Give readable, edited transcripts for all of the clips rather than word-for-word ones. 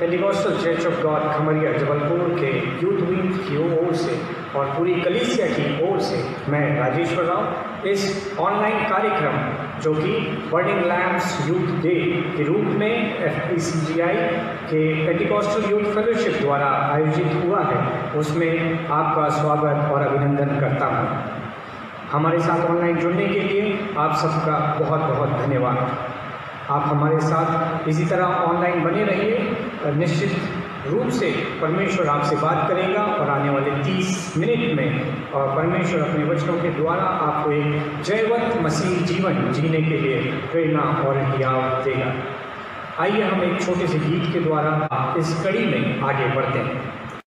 Pentecostal church of God Khamaria Jabalpur के youth wing की ओर से और पूरी कलीसिया की ओर से मैं राजेश्वर राव इस ऑनलाइन कार्यक्रम जो कि बर्निंग लैम्प्स यूथ डे के रूप में FPCGI के पेंटिकॉस्टल यूथ फेलोशिप द्वारा आयोजित हुआ है उसमें आपका स्वागत और अभिनंदन करता हूँ। हमारे साथ ऑनलाइन जुड़ने के लिए आप सबका बहुत बहुत धन्यवाद। आप हमारे साथ इसी तरह ऑनलाइन बने रहिए। निश्चित रूप से परमेश्वर आपसे बात करेगा और आने वाले 30 मिनट में परमेश्वर अपने वचनों के द्वारा आपको एक जयवंत मसीह जीवन जीने के लिए प्रेरणा और हियाव देगा। आइए हम एक छोटे से गीत के द्वारा इस कड़ी में आगे बढ़ते हैं।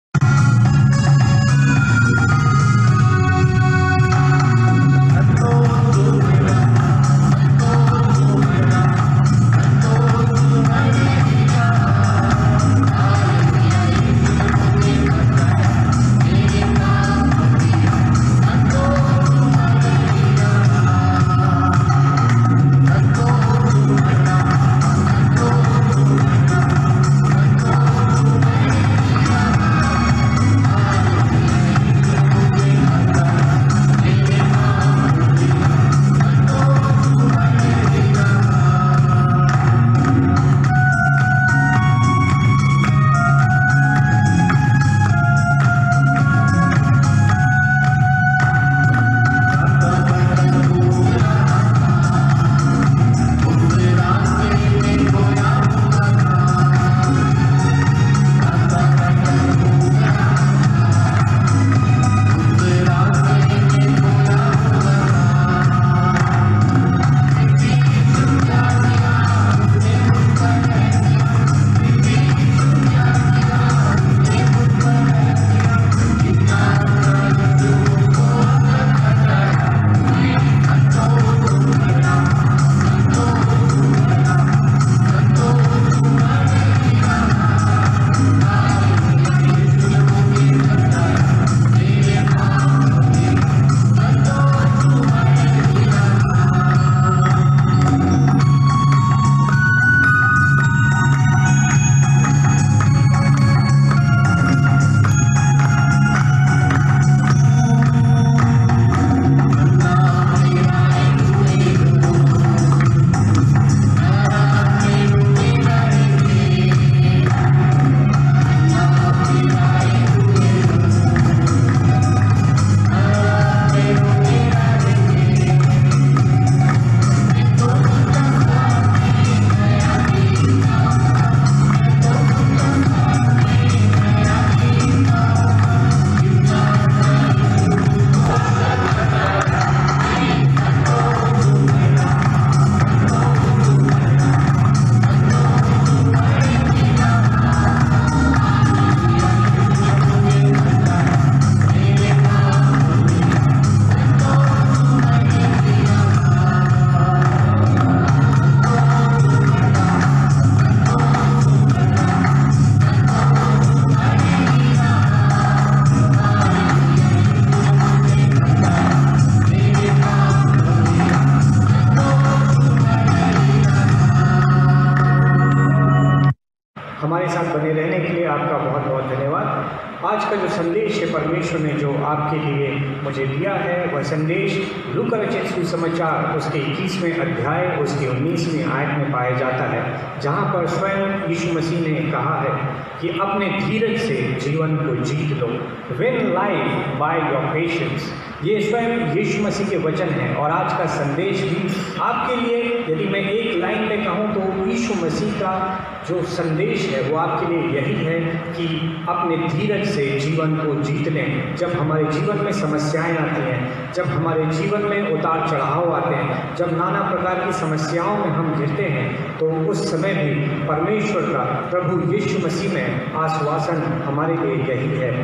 हमारे साथ बने रहने के लिए आपका बहुत बहुत धन्यवाद। आज का जो संदेश है परमेश्वर ने जो आपके लिए मुझे दिया है वह संदेश लूका रचित सुसमाचार उसके 21वें अध्याय उसके 19वीं आयत में पाया जाता है, जहाँ पर स्वयं यीशु मसीह ने कहा है कि अपने धीरज से जीवन को जीत लो। Win life by your patience. ये स्वयं यीशु मसीह के वचन हैं और आज का संदेश भी आपके लिए, यदि मैं एक लाइन में कहूँ तो यीशु मसीह का जो संदेश है वो आपके लिए यही है कि अपने धीरज से जीवन को जीत लें। जब हमारे जीवन में समस्याएं आती हैं, जब हमारे जीवन में उतार चढ़ाव आते हैं, जब नाना प्रकार की समस्याओं में हम घिरते हैं, तो उस समय भी परमेश्वर का, प्रभु यीशु मसीह में आश्वासन हमारे लिए यही है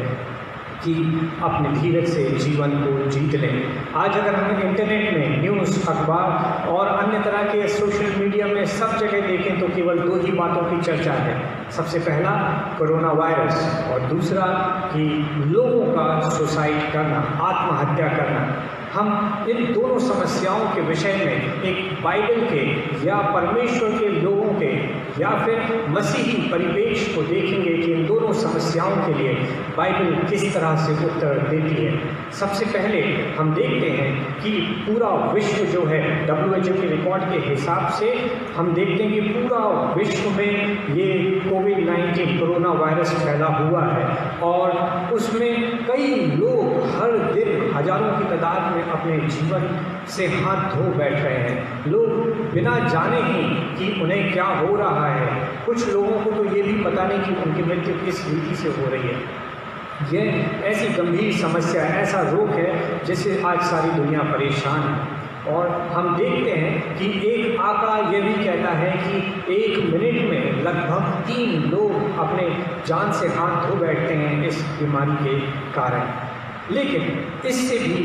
कि अपने धीरज से जीवन को जीत लें। आज अगर हम इंटरनेट में न्यूज़, अखबार और अन्य तरह के सोशल मीडिया में सब जगह देखें तो केवल दो ही बातों की चर्चा है। सबसे पहला कोरोना वायरस और दूसरा कि लोगों का सुसाइड करना, आत्महत्या करना। हम इन दोनों समस्याओं के विषय में एक बाइबल के या परमेश्वर के लोगों के या फिर मसीही परिवेश को देखेंगे कि इन दोनों समस्याओं के लिए बाइबल किस तरह से उत्तर देती है। सबसे पहले हम देखते हैं कि पूरा विश्व जो है WHO के रिकॉर्ड के हिसाब से हम देखते हैं कि पूरा विश्व में ये कोविड-19 कोरोना वायरस फैला हुआ है और उसमें कई लोग हर दिन हजारों की तादाद में अपने जीवन से हाथ धो बैठ रहे हैं। लोग बिना जाने ही कि उन्हें क्या हो रहा है, कुछ लोगों को तो ये भी पता नहीं कि उनकी मृत्यु किस रीति से हो रही है। यह ऐसी गंभीर समस्या, ऐसा रोग है जिससे आज सारी दुनिया परेशान है। और हम देखते हैं कि एक आंकड़ा ये भी कहता है कि 1 मिनट में लगभग 3 लोग अपने जान से हाथ धो बैठते हैं इस बीमारी के कारण। लेकिन इससे भी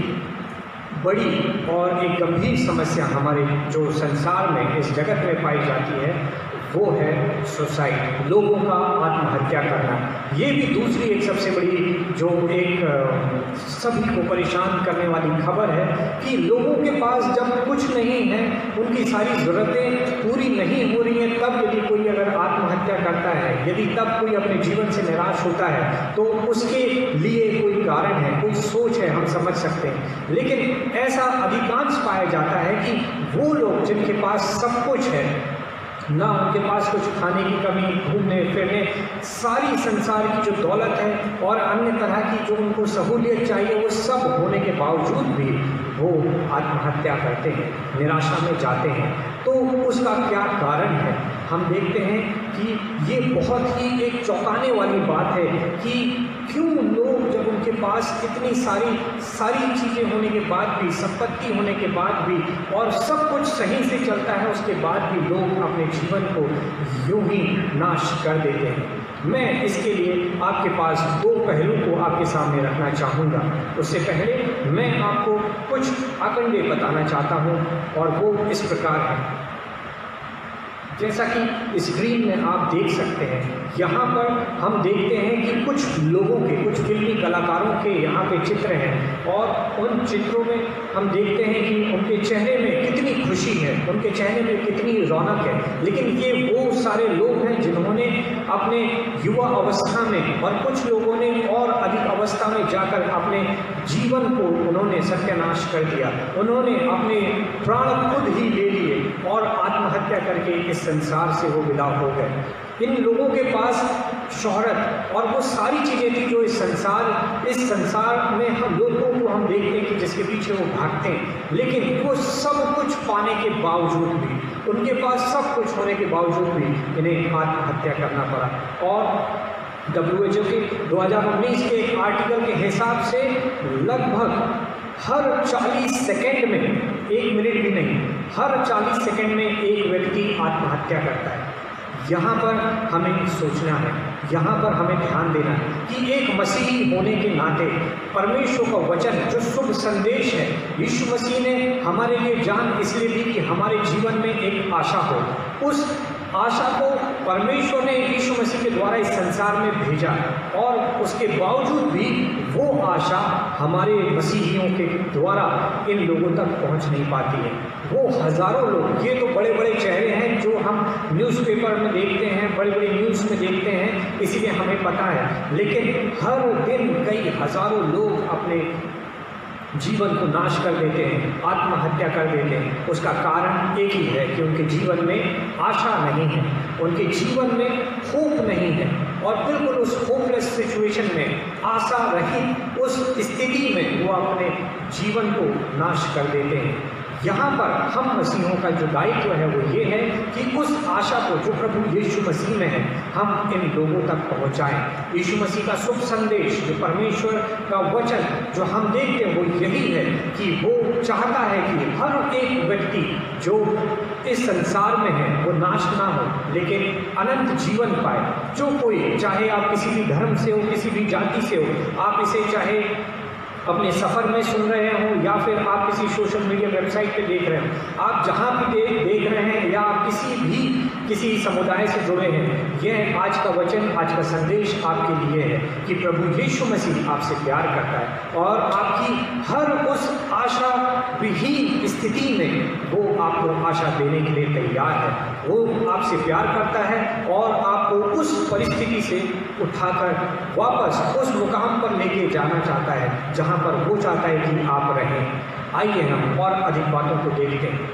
बड़ी और एक गंभीर समस्या हमारे जो संसार में, इस जगत में पाई जाती है, वो है सुसाइड, लोगों का आत्महत्या करना। ये भी दूसरी एक सबसे बड़ी जो एक सभी को परेशान करने वाली खबर है कि लोगों के पास जब कुछ नहीं है, उनकी सारी ज़रूरतें पूरी नहीं हो रही हैं, तब यदि कोई अगर आत्महत्या करता है, यदि तब कोई अपने जीवन से निराश होता है, तो उसके लिए कोई कारण है, कोई सोच है, हम समझ सकते हैं। लेकिन ऐसा अधिकांश पाया जाता है कि वो लोग जिनके पास सब कुछ है, ना उनके पास कुछ खाने की कमी, घूमने फिरने, सारी संसार की जो दौलत है और अन्य तरह की जो उनको सहूलियत चाहिए, वो सब होने के बावजूद भी वो आत्महत्या करते हैं, निराशा में जाते हैं। तो उसका क्या कारण है? हम देखते हैं कि ये बहुत ही एक चौंकाने वाली बात है कि क्यों लोग जब उनके पास इतनी सारी चीज़ें होने के बाद भी, संपत्ति होने के बाद भी और सब कुछ सही से चलता है, उसके बाद भी लोग अपने जीवन को यूं ही नाश कर देते हैं। मैं इसके लिए आपके पास 2 पहलू को आपके सामने रखना चाहूँगा। उससे पहले मैं आपको कुछ आंकड़े बताना चाहता हूँ और वो इस प्रकार है। जैसा कि स्क्रीन में आप देख सकते हैं, यहाँ पर हम देखते हैं कि कुछ लोगों के, कुछ फिल्मी कलाकारों के यहाँ पे चित्र हैं और उन चित्रों में हम देखते हैं कि उनके चेहरे में कितनी खुशी है, उनके चेहरे में कितनी रौनक है। लेकिन ये वो सारे लोग हैं जिन्होंने अपने युवा अवस्था में और कुछ लोगों ने और अधिक अवस्था में जाकर अपने जीवन को उन्होंने सत्यानाश कर दिया। उन्होंने अपने प्राण खुद ही ले लिए और आत्महत्या करके इस संसार से वो विदा हो गए। इन लोगों के पास शोहरत और वो सारी चीज़ें थी जो इस संसार में हम लोगों को हम देखते हैं कि जिसके पीछे वो भागते हैं। लेकिन वो सब कुछ पाने के बावजूद भी, उनके पास सब कुछ होने के बावजूद भी इन्हें आत्महत्या करना पड़ा। और WHO के 2019 के एक आर्टिकल के हिसाब से लगभग हर 40 सेकेंड में, 1 मिनट भी नहीं, हर 40 सेकेंड में एक व्यक्ति आत्महत्या करता है। यहाँ पर हमें सोचना है, यहाँ पर हमें ध्यान देना है कि एक मसीही होने के नाते परमेश्वर का वचन जो शुभ संदेश है, यीशु मसीह ने हमारे लिए जान इसलिए दी कि हमारे जीवन में एक आशा हो। उस आशा को परमेश्वर ने यीशु मसीह के द्वारा इस संसार में भेजा और उसके बावजूद भी वो आशा हमारे मसीहियों के द्वारा इन लोगों तक पहुंच नहीं पाती है। वो हज़ारों लोग, ये तो बड़े बड़े चेहरे हैं जो हम न्यूज़पेपर में देखते हैं, बड़े बड़े न्यूज़ में देखते हैं, इसीलिए हमें पता है। लेकिन हर दिन कई हज़ारों लोग अपने जीवन को नाश कर देते हैं, आत्महत्या कर देते हैं। उसका कारण एक ही है कि उनके जीवन में आशा नहीं है, उनके जीवन में होप नहीं है और बिल्कुल उस होपलेस सिचुएशन में, आशा रहित उस स्थिति में वो अपने जीवन को नाश कर देते हैं। यहाँ पर हम मसीहों का जो दायित्व है वो ये है कि उस आशा को जो प्रभु यीशु मसीह में है, हम इन लोगों तक पहुँचाएं। यीशु मसीह का शुभ संदेश, जो परमेश्वर का वचन जो हम देखते हैं, वो यही है कि वो चाहता है कि हर एक व्यक्ति जो इस संसार में है वो नाश ना हो लेकिन अनंत जीवन पाए। जो कोई, चाहे आप किसी भी धर्म से हो, किसी भी जाति से हो, आप इसे चाहे अपने सफ़र में सुन रहे हों या फिर आप किसी सोशल मीडिया वेबसाइट पे देख रहे हो, आप जहाँ भी देख रहे हैं या आप किसी समुदाय से जुड़े हैं, यह आज का वचन, आज का संदेश आपके लिए है कि प्रभु यीशु मसीह आपसे प्यार करता है और आपकी हर उस आशा विहीन स्थिति में वो आपको आशा देने के लिए तैयार है। वो आपसे प्यार करता है और आपको उस परिस्थिति से उठाकर वापस उस मुकाम पर लेके जाना चाहता है जहाँ पर वो चाहता है कि आप रहें। आइए हम और अधिक बातों को देखते हैं।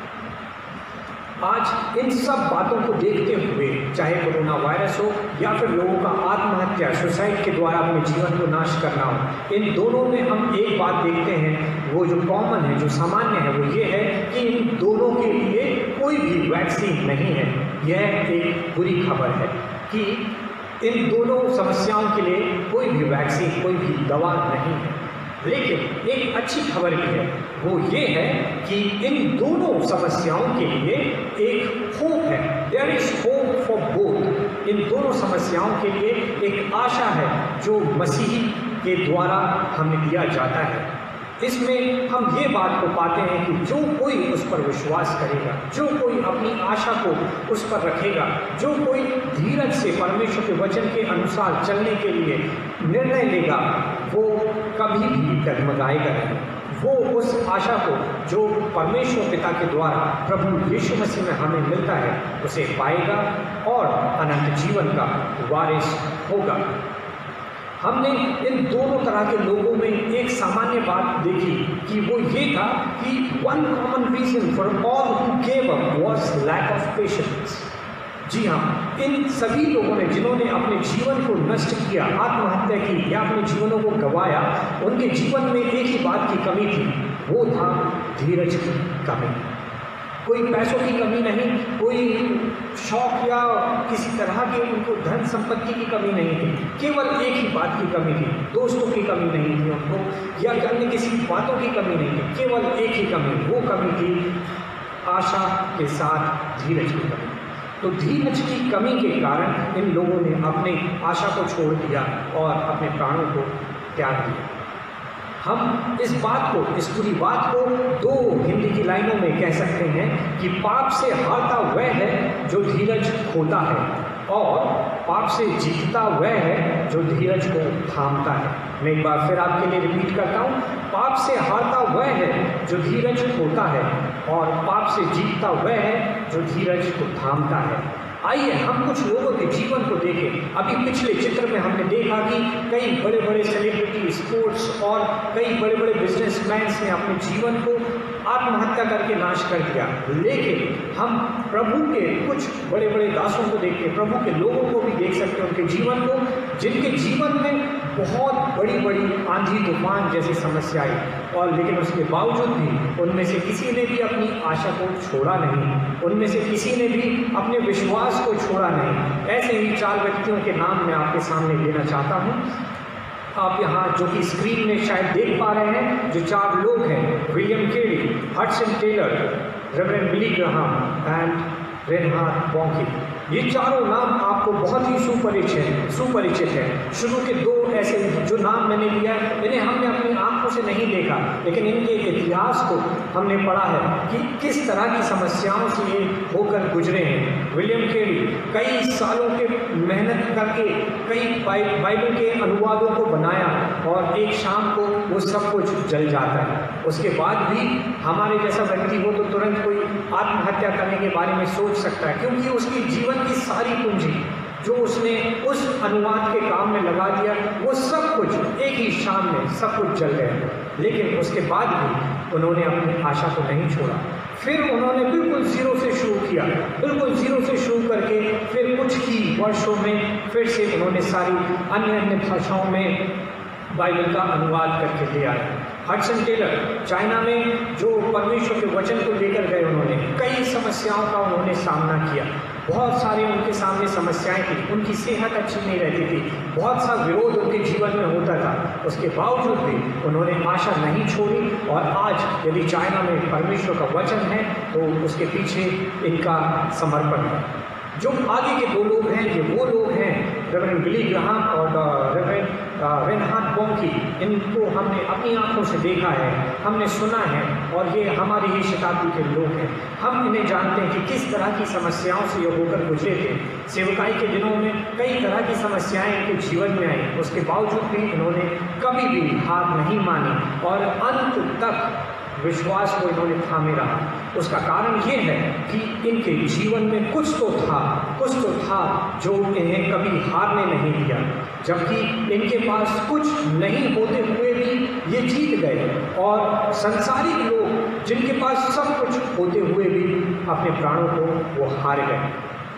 आज इन सब बातों को देखते हुए, चाहे कोरोना वायरस हो या फिर लोगों का आत्महत्या, सुसाइड के द्वारा अपने जीवन को नाश करना हो, इन दोनों में हम एक बात देखते हैं, वो जो कॉमन है, जो सामान्य है, वो ये है कि इन दोनों के लिए कोई भी वैक्सीन नहीं है। यह एक बुरी खबर है कि इन दोनों समस्याओं के लिए कोई भी वैक्सीन, कोई भी दवा नहीं है। लेकिन एक अच्छी खबर भी है, वो ये है कि इन दोनों समस्याओं के लिए एक होप है। There is hope for both. इन दोनों समस्याओं के लिए एक आशा है जो मसीह के द्वारा हमें दिया जाता है। इसमें हम ये बात को पाते हैं कि जो कोई उस पर विश्वास करेगा, जो कोई अपनी आशा को उस पर रखेगा, जो कोई धीरज से परमेश्वर के वचन के अनुसार चलने के लिए निर्णय लेगा, वो कभी भी डगमगाएगा नहीं। वो उस आशा को जो परमेश्वर पिता के द्वारा प्रभु यीशु मसीह में हमें मिलता है, उसे पाएगा और अनंत जीवन का वारिस होगा। हमने इन दोनों तरह के लोगों में एक सामान्य बात देखी कि वो ये था कि one common reason for all who gave up was lack of patience. जी हाँ, इन सभी लोगों ने जिन्होंने अपने जीवन को नष्ट किया, आत्महत्या की या अपने जीवनों को गंवाया, उनके जीवन में एक ही बात की कमी थी, वो था धीरज की कमी। कोई पैसों की कमी नहीं, कोई शौक या किसी तरह की उनको धन संपत्ति की कमी नहीं थी, केवल एक ही बात की कमी थी, दोस्तों की कमी नहीं थी उनको, या अन्य किसी बातों की कमी नहीं थी, केवल एक ही कमी, वो कमी थी आशा के साथ धीरज की कमी। तो धीरज की कमी के कारण इन लोगों ने अपनी आशा को छोड़ दिया और अपने प्राणों को त्याग दिया। हम इस पूरी बात को दो हिंदी की लाइनों में कह सकते हैं कि पाप से हारता वह है जो धीरज खोता है और पाप से जीतता वह है जो धीरज को थामता है। मैं एक बार फिर आपके लिए रिपीट करता हूँ, पाप से हारता वह है जो धीरज खोता है और पाप से जीतता वह है जो धीरज को थामता है। आइए हम कुछ लोगों के जीवन को देखें। अभी पिछले चित्र में हमने देखा कि कई बड़े बड़े सेलिब्रिटी, स्पोर्ट्स और कई बड़े बड़े बिजनेसमैन ने अपने जीवन को आत्महत्या करके नाश कर दिया। लेकिन हम प्रभु के कुछ बड़े बड़े दासों को देखते, प्रभु के लोगों को भी देख सकते हैं, उनके जीवन को, जिनके जीवन में बहुत बड़ी बड़ी आंधी तूफान जैसी समस्याएं, और लेकिन उसके बावजूद भी उनमें से किसी ने भी अपनी आशा को छोड़ा नहीं, उनमें से किसी ने भी अपने विश्वास को छोड़ा नहीं। ऐसे ही 4 व्यक्तियों के नाम मैं आपके सामने देना चाहता हूँ। आप यहाँ जो कि स्क्रीन में शायद देख पा रहे हैं, जो 4 लोग हैं, William Carey, Hudson Taylor, Reverend Billy Graham and Reinhard Bonnke. ये चारों नाम आपको बहुत ही सुपरिचित है। शुरू के 2 ऐसे जो नाम मैंने लिया, इन्हें हमने अपनी आंखों से नहीं देखा, लेकिन इनके इतिहास को हमने पढ़ा है कि किस तरह की समस्याओं से ये होकर गुजरे हैं। विलियम केरी कई सालों के मेहनत करके कई बाइबल के अनुवादों को बनाया और एक शाम को वो सब कुछ जल जाता है। उसके बाद भी हमारे जैसा व्यक्ति हो तो तुरंत कोई आत्महत्या करने के बारे में सोच सकता है, क्योंकि उसकी जीवन की सारी पूंजी जो उसने उस अनुवाद के काम में लगा दिया, वो सब कुछ एक ही शाम में सब कुछ जल गया। लेकिन उसके बाद भी उन्होंने अपनी आशा को नहीं छोड़ा। फिर उन्होंने बिल्कुल ज़ीरो से शुरू किया, बिल्कुल ज़ीरो से शुरू करके फिर कुछ ही वर्षों में फिर से उन्होंने सारी अन्य भाषाओं में बाइबल का अनुवाद करके ले आए। हडसन टेलर चाइना में जो परमेश्वर के वचन को लेकर गए, उन्होंने कई समस्याओं का उन्होंने सामना किया। बहुत सारे उनके सामने समस्याएं थी, उनकी सेहत अच्छी नहीं रहती थी, बहुत सा विरोध उनके जीवन में होता था। उसके बावजूद भी उन्होंने आशा नहीं छोड़ी और आज यदि चाइना में परमेश्वर का वचन है तो उसके पीछे इनका समर्पण है। जो आगे के 2 लोग हैं, ये वो लोग हैं, रेवरेंड बिली ग्राहम और रेवरेंड रेनहार्ड बॉन्की, इनको हमने अपनी आंखों से देखा है, हमने सुना है, और ये हमारी ही शताब्दी के लोग हैं। हम इन्हें जानते हैं कि किस तरह की समस्याओं से ये होकर गुजरे थे। सेवकाई के दिनों में कई तरह की समस्याएं इनके जीवन में आई, उसके बावजूद भी इन्होंने कभी भी हार नहीं मानी और अंत तक विश्वास को इन्होंने थामे रहा। उसका कारण ये है कि इनके जीवन में कुछ तो था जो इन्हें कभी हारने नहीं दिया। जबकि इनके पास कुछ नहीं होते हुए भी ये जीत गए, और संसारिक लोग जिनके पास सब कुछ होते हुए भी अपने प्राणों को वो हार गए।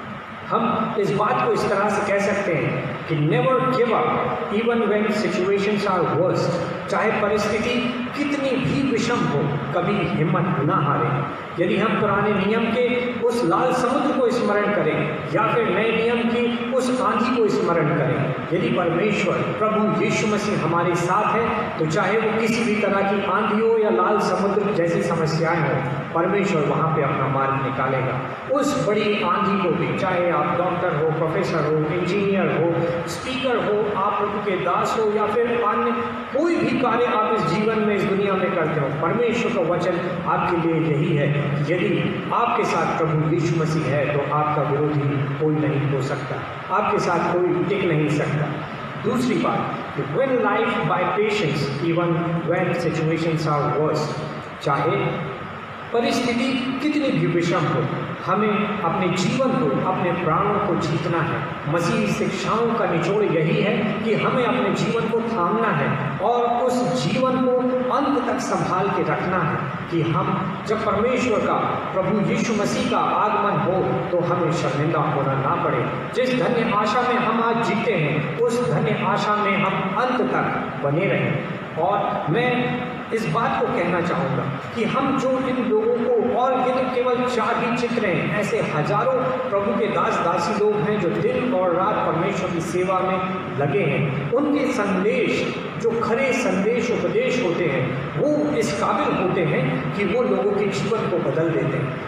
हम इस बात को इस तरह से कह सकते हैं कि never give up even when situations are worst. चाहे परिस्थिति कितनी भी विषम हो, कभी हिम्मत ना हारें। यदि हम पुराने नियम के उस लाल समुद्र को स्मरण करें या फिर नए नियम की उस आंधी को स्मरण करें, यदि परमेश्वर प्रभु यीशु मसीह हमारे साथ है, तो चाहे वो किसी भी तरह की आंधी हो या लाल समुद्र जैसी समस्याएं हो, परमेश्वर वहाँ पे अपना मार्ग निकालेगा। उस बड़ी आंधी को भी, चाहे आप डॉक्टर हो, प्रोफेसर हो, इंजीनियर हो, स्पीकर हो, आप प्रभु के दास हो, या फिर अन्य कोई भी कार्य आप इस जीवन में, इस दुनिया में करते हो, परमेश्वर का वचन आपके लिए यही है कि यदि आपके साथ प्रभु यीशु मसीह है तो आपका विरोधी कोई नहीं हो सकता, आपके साथ कोई टिक नहीं सकता। दूसरी बात, when life by patience even when situations are worse, चाहे परिस्थिति कितनी भी विषम हो, हमें अपने जीवन को, अपने प्राणों को जीतना है। मसीह शिक्षाओं का निचोड़ यही है कि हमें अपने जीवन को थामना है और उस जीवन को अंत तक संभाल के रखना है कि हम जब परमेश्वर का, प्रभु यीशु मसीह का आगमन हो तो हमें शर्मिंदा होना ना पड़े। जिस धन्य आशा में हम आज जीते हैं, उस धन्य आशा में हम अंत तक बने रहें। और मैं इस बात को कहना चाहूँगा कि हम जो इन लोगों को, और ये तो केवल 4 ही चित्र हैं, ऐसे हजारों प्रभु के दास दासी लोग हैं जो दिन और रात परमेश्वर की सेवा में लगे हैं। उनके संदेश, जो खरे संदेश उपदेश होते हैं, वो इस काबिल होते हैं कि वो लोगों के जीवन को बदल देते हैं।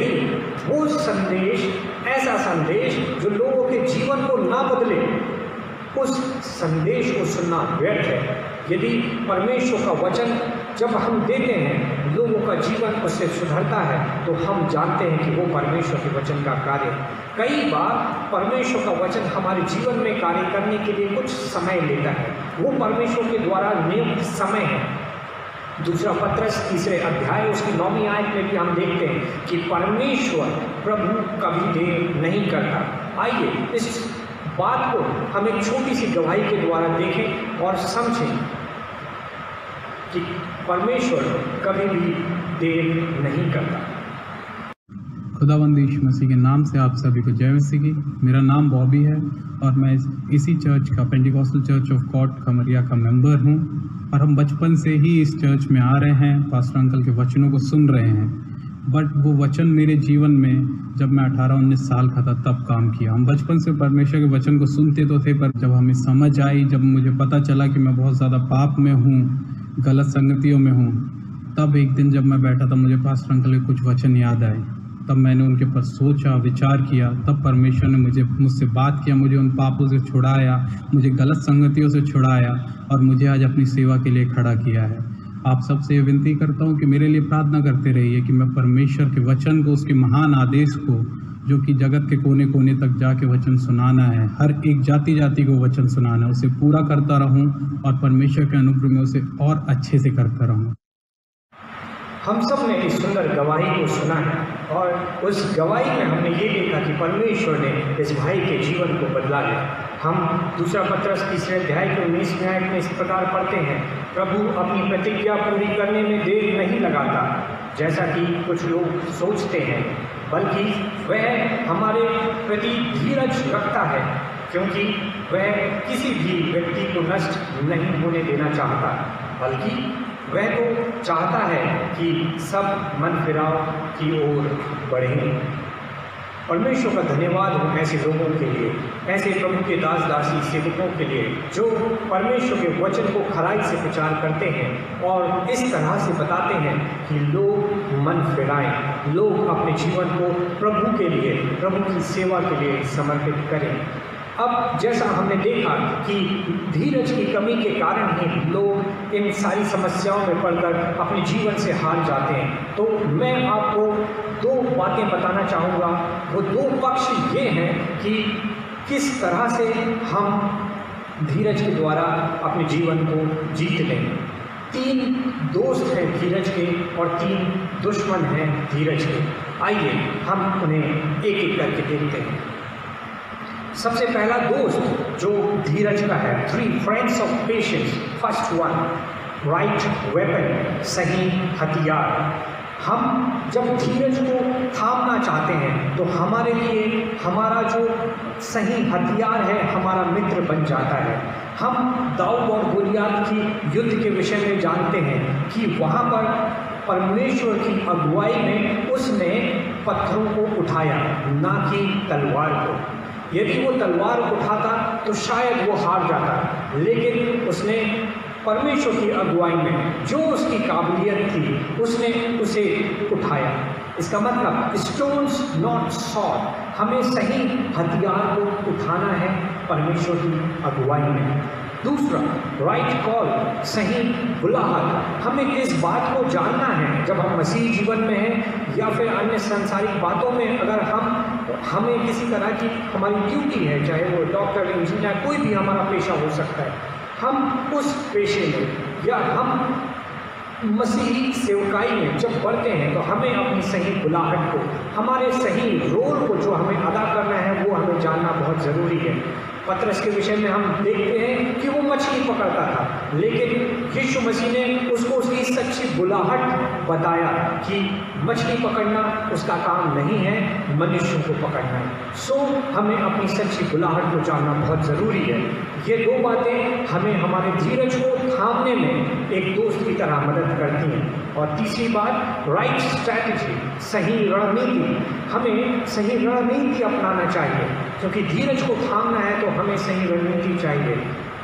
यदि वो संदेश, ऐसा संदेश जो लोगों के जीवन को ना बदले, उस संदेश को सुनना व्यर्थ है। यदि परमेश्वर का वचन जब हम देते हैं, लोगों का जीवन उससे सुधरता है, तो हम जानते हैं कि वो परमेश्वर के वचन का कार्य। कई बार परमेश्वर का वचन हमारे जीवन में कार्य करने के लिए कुछ समय लेता है, वो परमेश्वर के द्वारा नियुक्त समय है। दूसरा पत्रस 3 अध्याय उसकी 9वीं आयत में भी हम देखते हैं कि परमेश्वर प्रभु कभी देर नहीं करता। आइए इस बात को हम एक छोटी सी गवाही के द्वारा देखें और समझें कि परमेश्वर कभी भी देर नहीं करता। खुदावंद यीशु मसीह के नाम से आप सभी को जय मसीह की। मेरा नाम बॉबी है और मैं इसी चर्च का, Pentecostal church of God Khamariya का मेंबर हूं, और हम बचपन से ही इस चर्च में आ रहे हैं, पास्टर अंकल के वचनों को सुन रहे हैं। बट वो वचन मेरे जीवन में जब मैं 18-19 साल का था तब काम किया। हम बचपन से परमेश्वर के वचन को सुनते तो थे, पर जब हमें समझ आई, जब मुझे पता चला कि मैं बहुत ज़्यादा पाप में हूँ, गलत संगतियों में हूँ, तब एक दिन जब मैं बैठा था, मुझे पास्टर अंकल के कुछ वचन याद आए। तब मैंने उनके पर सोचा, विचार किया। तब परमेश्वर ने मुझसे बात किया, मुझे उन पापों से छुड़ाया, मुझे गलत संगतियों से छुड़ाया और मुझे आज अपनी सेवा के लिए खड़ा किया है। आप सबसे ये विनती करता हूँ कि मेरे लिए प्रार्थना करते रहिए कि मैं परमेश्वर के वचन को, उसके महान आदेश को, जो कि जगत के कोने कोने तक जाके वचन सुनाना है, हर एक जाति जाति को वचन सुनाना है, उसे पूरा करता रहूं और परमेश्वर के अनुग्रह में उसे और अच्छे से करता रहूं। हम सब ने इस सुंदर गवाही को सुना है और उस गवाही में हमने ये देखा कि परमेश्वर ने इस भाई के जीवन को बदला है। हम दूसरा पत्रस 3 अध्याय के 19वें आयत में इस प्रकार पढ़ते हैं, प्रभु अपनी प्रतिज्ञा पूरी करने में देर नहीं लगाता जैसा कि कुछ लोग सोचते हैं, बल्कि वह हमारे प्रति धीरज रखता है, क्योंकि वह किसी भी व्यक्ति को नष्ट नहीं होने देना चाहता, बल्कि वह तो चाहता है कि सब मन फिराव की ओर बढ़ें। परमेश्वर का धन्यवाद हो ऐसे लोगों के लिए, ऐसे प्रभु के दास दासी सेवकों के लिए जो परमेश्वर के वचन को खराई से प्रचार करते हैं और इस तरह से बताते हैं कि लोग मन फिराएं, लोग अपने जीवन को प्रभु के लिए, प्रभु की सेवा के लिए समर्पित करें। अब जैसा हमने देखा कि धीरज की कमी के कारण ही लोग इन सारी समस्याओं में पड़कर अपने जीवन से हार जाते हैं। तो मैं आपको दो बातें बताना चाहूँगा। वो दो पक्ष ये हैं कि किस तरह से हम धीरज के द्वारा अपने जीवन को जीत लें। 3 दोस्त हैं धीरज के और 3 दुश्मन हैं धीरज के। आइए हम उन्हें एक एक करके देखते हैं। सबसे पहला दोस्त जो धीरज का है, 3 friends of patience. First one, right weapon, सही हथियार। हम जब धीरज को थामना चाहते हैं तो हमारे लिए हमारा जो सही हथियार है हमारा मित्र बन जाता है। हम दाऊद और गोलियत की युद्ध के विषय में जानते हैं कि वहाँ पर परमेश्वर की अगुवाई में उसने पत्थरों को उठाया, ना कि तलवार को। यदि वो तलवार उठाता तो शायद वो हार जाता, लेकिन उसने परमेश्वर की अगुवाई में जो उसकी काबिलियत थी उसने उसे उठाया। इसका मतलब स्टोन्स नॉट सॉर्ड, हमें सही हथियार को उठाना है परमेश्वर की अगुवाई में। दूसरा, राइट कॉल, सही बुलाहट। हमें इस बात को जानना है जब हम मसीह जीवन में हैं या फिर अन्य सांसारिक बातों में अगर हमें किसी तरह की हमारी ड्यूटी है, चाहे वो डॉक्टर, इंजीनियर, कोई भी हमारा पेशा हो सकता है, हम उस पेशे में या हम मसीही सेवकाई में जब बढ़ते हैं तो हमें अपनी सही बुलाहट को, हमारे सही रोल को जो हमें अदा करना है वो हमें जानना बहुत ज़रूरी है। पतरस के विषय में हम देखते हैं कि वो मछली पकड़ता था, लेकिन यीशु मसीह ने उसको उसकी सच्ची बुलाहट बताया कि मछली पकड़ना उसका काम नहीं है, मनुष्यों को पकड़ना है। सो हमें अपनी सच्ची बुलाहट को जानना बहुत ज़रूरी है। ये दो बातें हमें हमारे धीरज को थामने में एक दोस्त की तरह मदद करती हैं। और तीसरी बात, राइट स्ट्रैटेजी, सही रणनीति। हमें सही रणनीति अपनाना चाहिए, क्योंकि धीरज को थामना है तो हमें सही रणनीति चाहिए।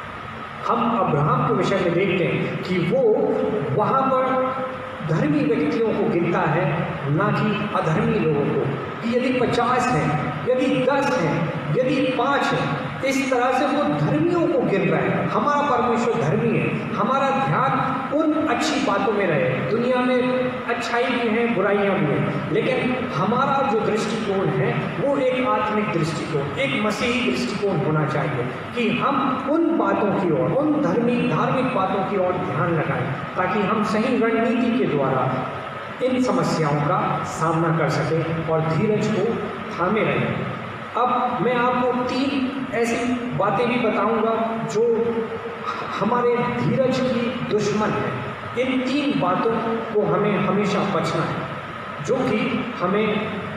हम अब्राहम के विषय में देखते हैं कि वो वहाँ पर धर्मी व्यक्तियों को गिनता है, ना कि अधर्मी लोगों को। कि यदि 50 हैं, यदि 10 हैं, यदि 5 हैं, इस तरह से वो धर्मियों को गिन रहा है। हमारा परमेश्वर धर्मी है, हमारा ध्यान उन अच्छी बातों में रहे। दुनिया में अच्छाई भी है, बुराइयां भी हैं, लेकिन हमारा जो दृष्टिकोण है वो एक आत्मिक दृष्टिकोण, एक मसीही दृष्टिकोण होना चाहिए कि हम उन बातों की ओर, उन धार्मिक बातों की ओर ध्यान लगाएं, ताकि हम सही रणनीति के द्वारा इन समस्याओं का सामना कर सकें और धीरज को थामे रहें। अब मैं आपको 3 ऐसी बातें भी बताऊंगा जो हमारे धीरज की दुश्मन है। इन 3 बातों को हमें हमेशा बचना है, जो कि हमें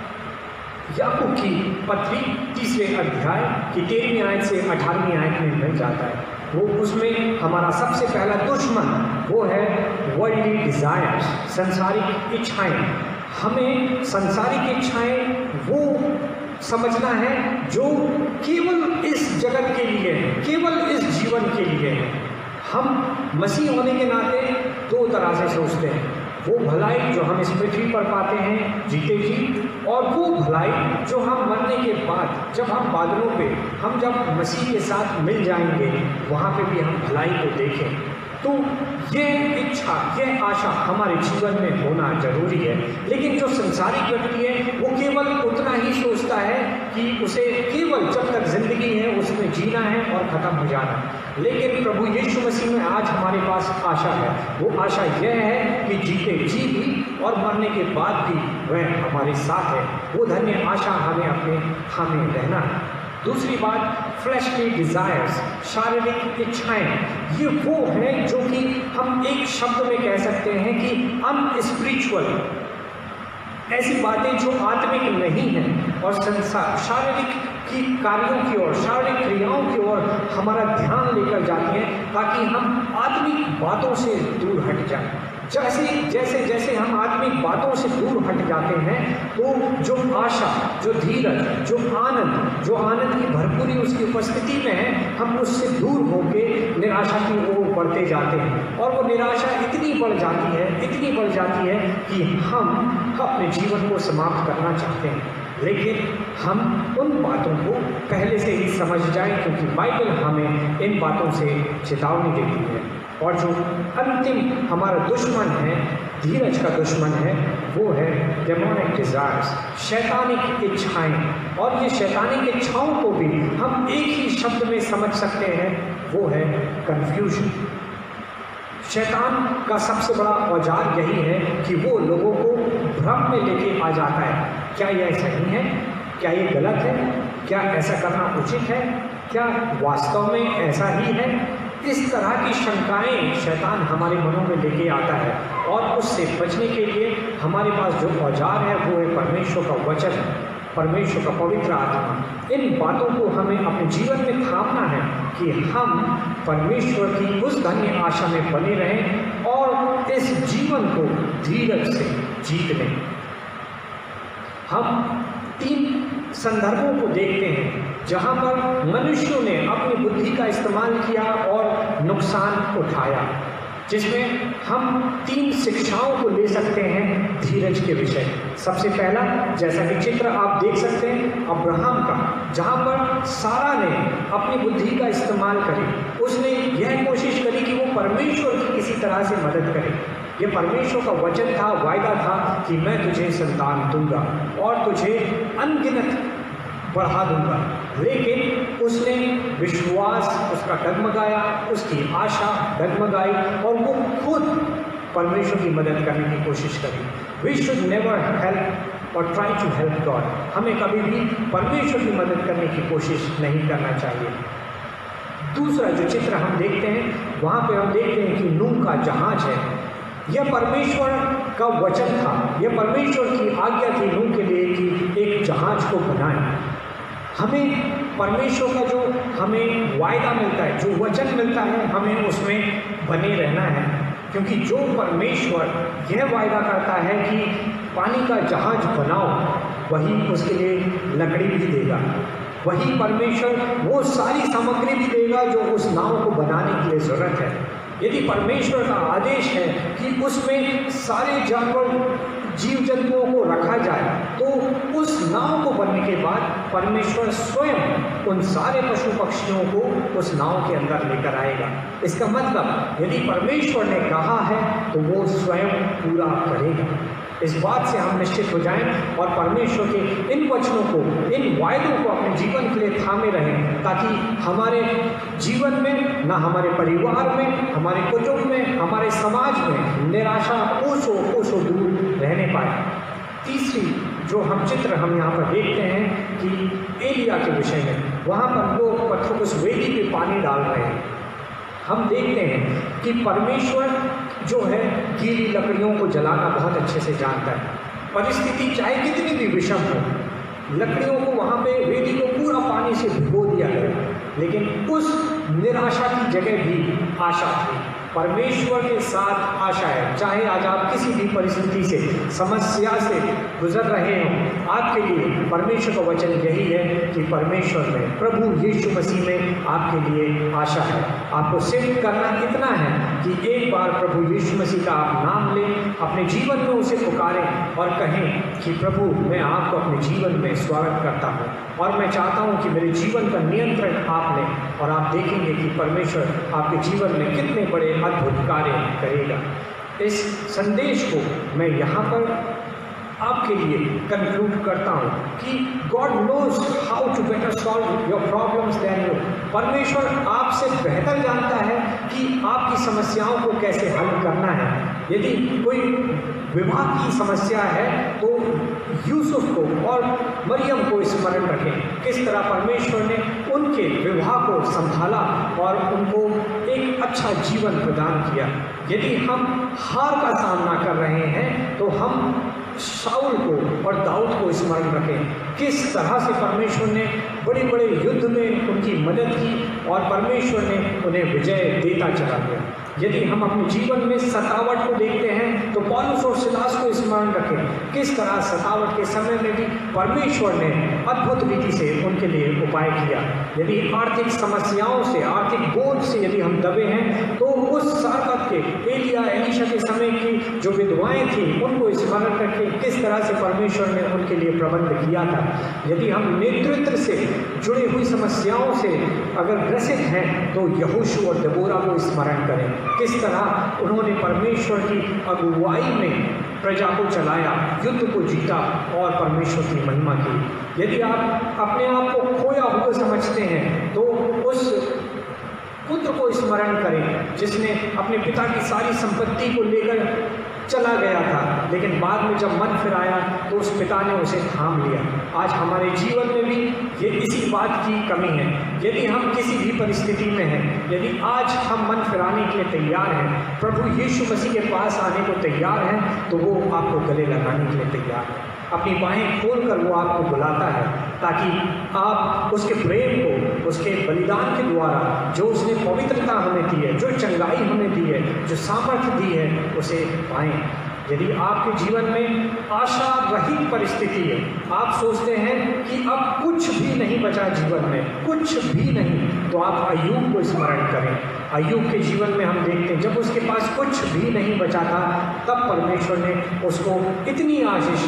याकूब की पत्री 3 अध्याय की 13वीं आयत से 18वीं आयत में मिल जाता है। वो उसमें हमारा सबसे पहला दुश्मन वो है वर्ल्डली डिज़ायर्स, संसारिक इच्छाएं। हमें संसारिक इच्छाएं वो समझना है जो केवल इस जगत के लिए है, केवल इस जीवन के लिए है। हम मसीह होने के नाते 2 तरह से सोचते हैं, वो भलाई जो हम इस पृथ्वी पर पाते हैं जीते जी, और वो भलाई जो हम मरने के बाद जब हम बादलों पे, हम जब मसीह के साथ मिल जाएंगे वहाँ पे भी हम भलाई को देखें। तो ये इच्छा, ये आशा हमारे जीवन में होना जरूरी है। लेकिन जो संसारिक व्यक्ति है वो केवल उतना ही सोचता है कि उसे केवल जब तक जिंदगी है उसमें जीना है और ख़त्म हो जाना। लेकिन प्रभु यीशु मसीह में आज हमारे पास आशा है। वो आशा यह है कि जीते जी भी और मरने के बाद भी वह हमारे साथ है। वो धन्य आशा हमें अपने थामे रहना है। दूसरी बात, फ्लैशली डिज़ायर्स, शारीरिक इच्छाएं, ये वो हैं जो कि हम एक शब्द में कह सकते हैं कि अनस्पिरिचुअल, ऐसी बातें जो आत्मिक नहीं हैं और संसार शारीरिक की कार्यों की ओर, शारीरिक क्रियाओं की ओर हमारा ध्यान लेकर जाती हैं, ताकि हम आत्मिक बातों से दूर हट जाएं। जैसे जैसे हम आत्मिक बातों से दूर हट जाते हैं तो जो आशा, जो धीरज, जो आनंद की भरपूरी उसकी उपस्थिति में है, हम उससे दूर होके निराशा की ओर बढ़ते जाते हैं। और वो निराशा इतनी बढ़ जाती है कि हम अपने जीवन को समाप्त करना चाहते हैं। लेकिन हम उन बातों को पहले से ही समझ जाएं, क्योंकि बाइबल हमें इन बातों से चेतावनी देती है। और जो अंतिम हमारा दुश्मन है, धीरज का दुश्मन है, वो है डेमोनिक डिज़ायर्स, शैतानिक इच्छाएं। और ये शैतानिक इच्छाओं को भी हम एक ही शब्द में समझ सकते हैं, वो है कन्फ्यूजन। शैतान का सबसे बड़ा औजार यही है कि वो लोगों को भ्रम में लेके आ जाता है। क्या यह सही है? क्या ये गलत है? क्या ऐसा करना उचित है? क्या वास्तव में ऐसा ही है? इस तरह की शंकाएं शैतान हमारे मनों में लेके आता है, और उससे बचने के लिए हमारे पास जो औजार है वो है परमेश्वर का वचन, परमेश्वर का पवित्र आत्मा। इन बातों को हमें अपने जीवन में थामना है कि हम परमेश्वर की उस धन्य आशा में बने रहें और इस जीवन को धीरज से जीत लें। हम 3 संदर्भों को देखते हैं जहाँ पर मनुष्यों ने अपनी बुद्धि का इस्तेमाल किया और नुकसान उठाया, जिसमें हम 3 शिक्षाओं को ले सकते हैं धीरज के विषय। सबसे पहला, जैसा कि चित्र आप देख सकते हैं अब्राहम का, जहाँ पर सारा ने अपनी बुद्धि का इस्तेमाल करी। उसने यह कोशिश करी कि वो परमेश्वर की किसी तरह से मदद करे। ये परमेश्वर का वचन था, वायदा था कि मैं तुझे संतान दूंगा और तुझे अनगिनत बढ़ा दूंगा। लेकिन उसने विश्वास उसका डगमगाया, उसकी आशा डगमगाई और वो खुद परमेश्वर की मदद करने की कोशिश करी। वी शुड नेवर हेल्प और ट्राई टू हेल्प गॉड। हमें कभी भी परमेश्वर की मदद करने की कोशिश नहीं करना चाहिए। दूसरा जो चित्र हम देखते हैं, वहाँ पे हम देखते हैं कि नूह का जहाज है। यह परमेश्वर का वचन था, यह परमेश्वर की आज्ञा थी नूह के लिए कि एक जहाज को बनाए। हमें परमेश्वर का जो हमें वायदा मिलता है, जो वचन मिलता है, हमें उसमें बने रहना है, क्योंकि जो परमेश्वर यह वायदा करता है कि पानी का जहाज बनाओ, वही उसके लिए लकड़ी भी देगा, वही परमेश्वर वो सारी सामग्री भी देगा जो उस नाव को बनाने के लिए ज़रूरत है। यदि परमेश्वर का आदेश है कि उसमें सारे जानवर जीव जंतुओं को रखा जाए, तो उस नाव को बनने के बाद परमेश्वर स्वयं उन सारे पशु पक्षियों को उस नाव के अंदर लेकर आएगा। इसका मतलब यदि परमेश्वर ने कहा है तो वो स्वयं पूरा करेगा। इस बात से हम निश्चित हो जाएं और परमेश्वर के इन वचनों को, इन वायदों को अपने जीवन के लिए थामे रहें, ताकि हमारे जीवन में, ना हमारे परिवार में, हमारे कुटुंब में, हमारे समाज में निराशा कोसों दूर रहने पाए। तीसरी जो हम चित्र हम यहाँ पर देखते हैं कि एलिया के विषय में, वहाँ पर लोग पत्थरों को उस वेदी पे पानी डाल रहे हैं। हम देखते हैं कि परमेश्वर जो है गीली लकड़ियों को जलाना बहुत अच्छे से जानता है। परिस्थिति चाहे कितनी भी विषम हो, लकड़ियों को वहाँ पे वेदी को पूरा पानी से भिगो दिया गया, लेकिन उस निराशा की जगह भी आशा थी। परमेश्वर के साथ आशा है। चाहे आज आप किसी भी परिस्थिति से, समस्या से गुजर रहे हों, आपके लिए परमेश्वर का वचन यही है कि परमेश्वर में, प्रभु यीशु मसीह में आपके लिए आशा है। आपको सिर्फ करना इतना है कि एक बार प्रभु यीशु मसीह का आप नाम लें, अपने जीवन में उसे पुकारें और कहें कि प्रभु मैं आपको अपने जीवन में स्वागत करता हूँ और मैं चाहता हूँ कि मेरे जीवन का नियंत्रण आप लें, और आप देखेंगे कि परमेश्वर आपके जीवन में कितने बड़े अद्भुत कार्य करेगा। इस संदेश को मैं यहाँ पर आपके लिए कंक्लूड करता हूँ कि God knows how to better solve your problems than you. परमेश्वर आपसे बेहतर जानता है कि आपकी समस्याओं को कैसे हल करना है। यदि कोई विवाह की समस्या है तो यूसुफ को और मरियम को स्मरण रखें, किस तरह परमेश्वर ने उनके विवाह को संभाला और उनको एक अच्छा जीवन प्रदान किया। यदि हम हार का सामना कर रहे हैं तो हम शाऊल को और दाऊद को स्मरण रखें, किस तरह से परमेश्वर ने बड़े बड़े युद्ध में उनकी मदद की और परमेश्वर ने उन्हें विजय देता चला गया। यदि हम अपने जीवन में सतावट को देखते हैं तो पौलुस और सिलास को स्मरण रखें किस तरह सतावट के समय में भी परमेश्वर ने अद्भुत रीति से उनके लिए उपाय किया। यदि आर्थिक समस्याओं से, आर्थिक बोझ से यदि हम दबे हैं तो उस सारकत के एलिया एलीशा के समय की जो विधवाएं थी उनको स्मरण करके किस तरह से परमेश्वर ने उनके लिए प्रबंध किया था। यदि हम नेतृत्व से जुड़ी हुई समस्याओं से अगर ग्रसित हैं तो यहोशू और दबोरा को स्मरण करें किस तरह उन्होंने परमेश्वर की अगुवाई में प्रजा को चलाया, युद्ध को जीता और परमेश्वर की महिमा की। यदि आप अपने आप को खोया हुआ समझते हैं तो उस पुत्र को स्मरण करें जिसने अपने पिता की सारी संपत्ति को लेकर चला गया था, लेकिन बाद में जब मन फिराया तो उस पिता ने उसे थाम लिया। आज हमारे जीवन में भी ये इसी बात की कमी है। यदि हम किसी भी परिस्थिति में हैं, यदि आज हम मन फिराने के लिए तैयार हैं, प्रभु यीशु मसीह के पास आने को तैयार हैं, तो वो आपको गले लगाने के लिए तैयार है। अपनी बाहें खोलकर वो आपको बुलाता है ताकि आप उसके प्रेम को, उसके बलिदान के द्वारा जो उसने पवित्रता हमें दी है, जो चंगाई हमें दी है, जो सामर्थ्य दी है, उसे पाएं। यदि आपके जीवन में आशा रहित परिस्थिति है, आप सोचते हैं कि अब कुछ भी नहीं बचा जीवन में, कुछ भी नहीं, तो आप अय्यूब को स्मरण करें। अय्यूब के जीवन में हम देखते हैं जब उसके पास कुछ भी नहीं बचा था तब परमेश्वर ने उसको इतनी आशीष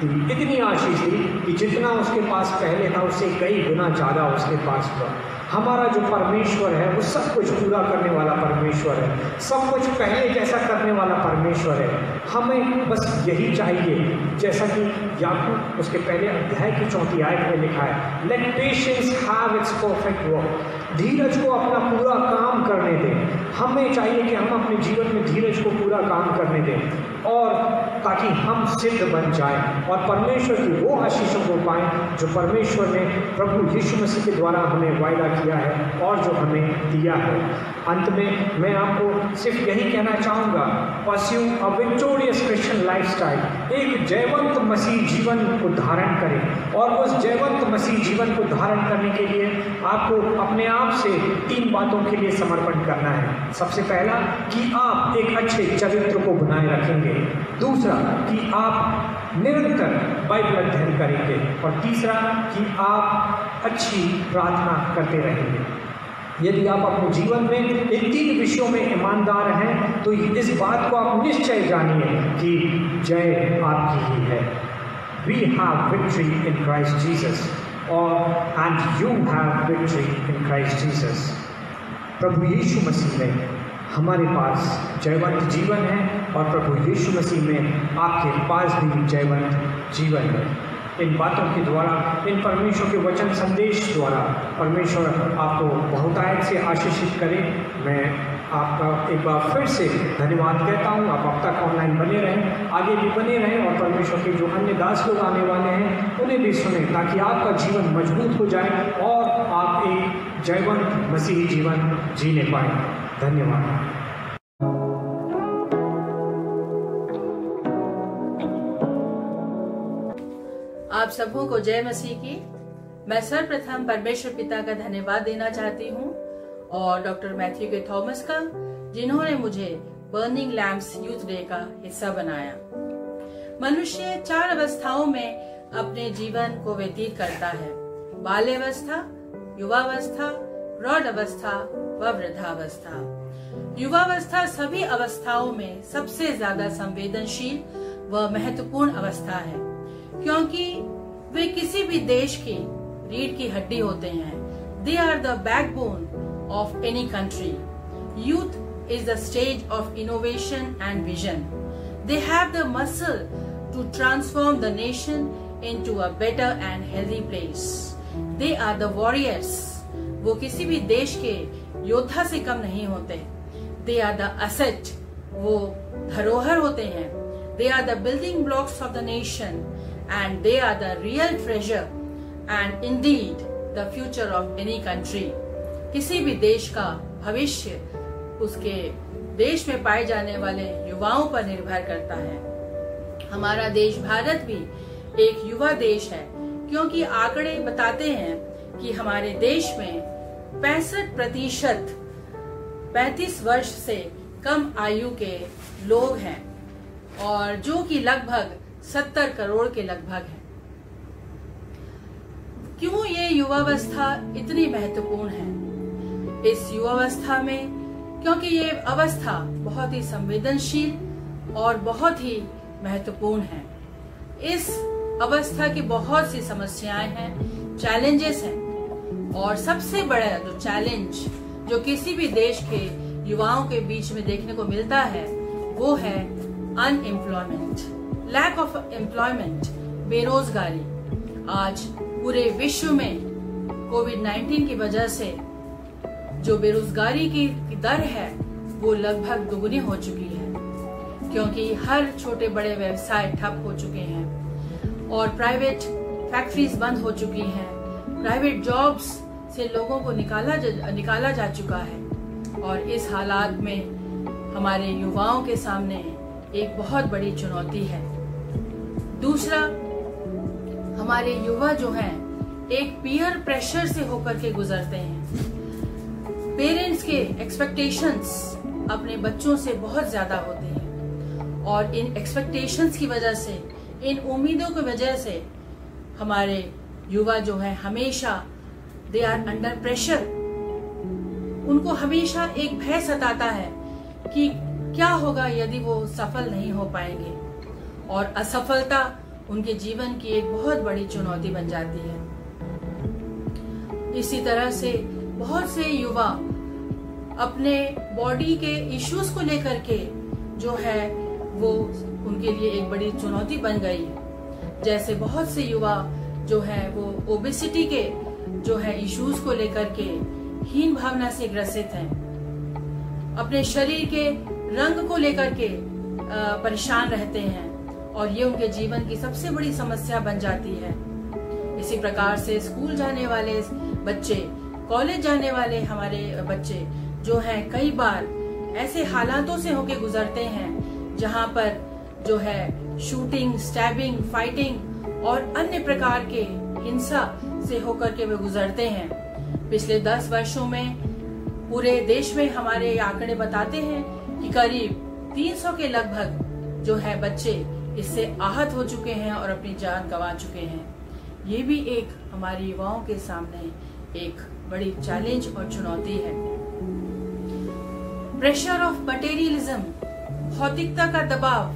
दी कि जितना उसके पास पहले था उससे कई गुना ज़्यादा उसके पास हुआ। हमारा जो परमेश्वर है वो सब कुछ पूरा करने वाला परमेश्वर है, सब कुछ पहले जैसा करने वाला परमेश्वर है। हमें बस यही चाहिए, जैसा कि याकूब उसके पहले अध्याय की 4 आयत में लिखा है, let patience have its perfect work. धीरज को अपना पूरा काम करने दें। हमें चाहिए कि हम अपने जीवन में धीरज को पूरा काम करने दें और ताकि हम सिद्ध बन जाएं और परमेश्वर की वो आशीषों को पाएं जो परमेश्वर ने प्रभु यीशु मसीह के द्वारा हमें वायदा किया है और जो हमें दिया है। अंत में मैं आपको सिर्फ यही कहना चाहूँगा, pursue a victorious Christian lifestyle. एक जयवंत मसीह जीवन को धारण करें और उस जयवंत मसीह जीवन को धारण करने के लिए आपको अपने आप से 3 बातों के लिए समर्पण करना है। सबसे पहला कि आप एक अच्छे चरित्र को बनाए रखेंगे, दूसरा कि आप निरंतर बाइबल अध्ययन करेंगे और तीसरा कि आप अच्छी प्रार्थना करते रहेंगे। यदि आप अपने जीवन में इन 3 विषयों में ईमानदार हैं तो इस बात को आप निश्चय जानिए कि जय आपकी ही है। We have victory in Christ Jesus and you have victory in Christ Jesus। प्रभु यीशु मसीह में हमारे पास जयवंत जीवन है और प्रभु यीशु मसीह में आपके पास भी जयवंत जीवन है। इन बातों के द्वारा, इन परमेश्वर के वचन संदेश द्वारा परमेश्वर आपको बहुतायत से आशीषित करें। मैं आपका एक बार फिर से धन्यवाद कहता हूँ। आप अब तक ऑनलाइन बने रहें, आगे भी बने रहें और परमेश्वर के जो अन्य दास लोग आने वाले हैं उन्हें भी सुनें ताकि आपका जीवन मजबूत हो जाए और आप एक जयवंत मसीही जीवन जीने पाएँ। धन्यवाद। आप सबों को जय मसीह की। मैं सर्वप्रथम परमेश्वर पिता का धन्यवाद देना चाहती हूँ और डॉक्टर मैथ्यू के थॉमस का, जिन्होंने मुझे बर्निंग लैम्प्स यूथ डे का हिस्सा बनाया। मनुष्य 4 अवस्थाओं में अपने जीवन को व्यतीत करता है, बाल्यावस्था, युवावस्था, प्रौढ़ अवस्था व वृद्धावस्था। युवावस्था सभी अवस्थाओं में सबसे ज्यादा संवेदनशील व महत्वपूर्ण अवस्था है, क्योंकि वे किसी भी देश की रीढ़ की हड्डी होते हैं। They are the backbone of any country. Youth is the stage of innovation and vision. They have the muscle to transform the nation into a better and healthy place. They are the warriors. वो किसी भी देश के योद्धा से कम नहीं होते। They are the asset. वो धरोहर होते हैं। They are the building blocks of the nation. And they are the real treasure and indeed the future of any country. किसी भी देश का भविष्य उसके देश में पाए जाने वाले युवाओं पर निर्भर करता है। हमारा देश भारत भी एक युवा देश है, क्योंकि आंकड़े बताते हैं कि हमारे देश में 65% 35 वर्ष से कम आयु के लोग हैं और जो कि लगभग 70 करोड़ के लगभग है। क्यों ये युवावस्था इतनी महत्वपूर्ण है? इस युवावस्था में क्योंकि ये अवस्था बहुत ही संवेदनशील और बहुत ही महत्वपूर्ण है। इस अवस्था की बहुत सी समस्याएं हैं, चैलेंजेस हैं, और सबसे बड़ा जो चैलेंज जो किसी भी देश के युवाओं के बीच में देखने को मिलता है वो है अनएम्प्लॉयमेंट, लैक ऑफ एम्प्लॉयमेंट, बेरोजगारी। आज पूरे विश्व में कोविड-19 की वजह से जो बेरोजगारी की दर है वो लगभग दुगुनी हो चुकी है, क्योंकि हर छोटे बड़े व्यवसाय ठप हो चुके हैं और प्राइवेट फैक्ट्रीज बंद हो चुकी हैं, प्राइवेट जॉब्स से लोगों को निकाला जा चुका है। और इस हालात में हमारे युवाओं के सामने एक बहुत बड़ी चुनौती है। दूसरा, हमारे युवा जो हैं एक पीयर प्रेशर से होकर के गुजरते हैं। पेरेंट्स के एक्सपेक्टेशंस अपने बच्चों से बहुत ज्यादा होते हैं और इन एक्सपेक्टेशंस की वजह से, इन उम्मीदों की वजह से हमारे युवा जो है हमेशा दे आर अंडर प्रेशर। उनको हमेशा एक भय सताता है कि क्या होगा यदि वो सफल नहीं हो पाएंगे, और असफलता उनके जीवन की एक बहुत बड़ी चुनौती बन जाती है। इसी तरह से बहुत से युवा अपने बॉडी के इश्यूज को लेकर के जो है वो उनके लिए एक बड़ी चुनौती बन गई है। जैसे बहुत से युवा जो है वो ओबेसिटी के जो है इश्यूज को लेकर के हीन भावना से ग्रसित हैं, अपने शरीर के रंग को लेकर के परेशान रहते हैं और ये उनके जीवन की सबसे बड़ी समस्या बन जाती है। इसी प्रकार से स्कूल जाने वाले बच्चे, कॉलेज जाने वाले हमारे बच्चे जो हैं कई बार ऐसे हालातों से होके गुजरते हैं जहां पर जो है शूटिंग, स्टैबिंग, फाइटिंग और अन्य प्रकार के हिंसा से होकर के वे गुजरते हैं। पिछले 10 वर्षों में पूरे देश में हमारे आंकड़े बताते हैं कि करीब 300 के लगभग जो है बच्चे इससे आहत हो चुके हैं और अपनी जान गंवा चुके हैं। ये भी एक हमारे युवाओं के सामने एक बड़ी चैलेंज और चुनौती है। प्रेशर ऑफ मटेरियलिज्म, भौतिकता का दबाव।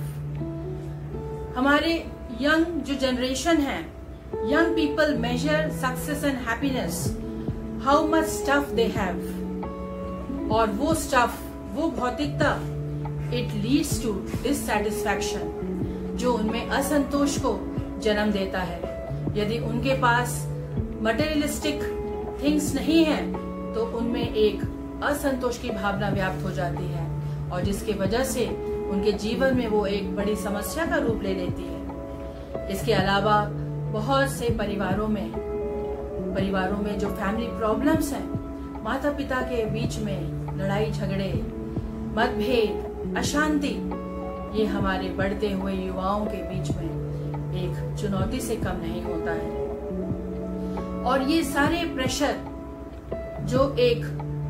हमारे यंग जो जनरेशन है, young people measure success and happiness how much stuff they have, और वो स्टफ, वो भौतिकता, इट लीड्स टू डिससैटिस्फैक्शन, जो उनमें असंतोष को जन्म देता है। यदि उनके पास मटेरियलिस्टिक थिंग्स नहीं है तो उनमें एक असंतोष की भावना व्याप्त हो जाती है और जिसके वजह से उनके जीवन में वो एक बड़ी समस्या का रूप ले लेती है। इसके अलावा बहुत से परिवारों में जो फैमिली प्रॉब्लम्स हैं, माता पिता के बीच में लड़ाई झगड़े, मतभेद, अशांति, ये हमारे बढ़ते हुए युवाओं के बीच में एक चुनौती से कम नहीं होता है। और ये सारे प्रेशर जो एक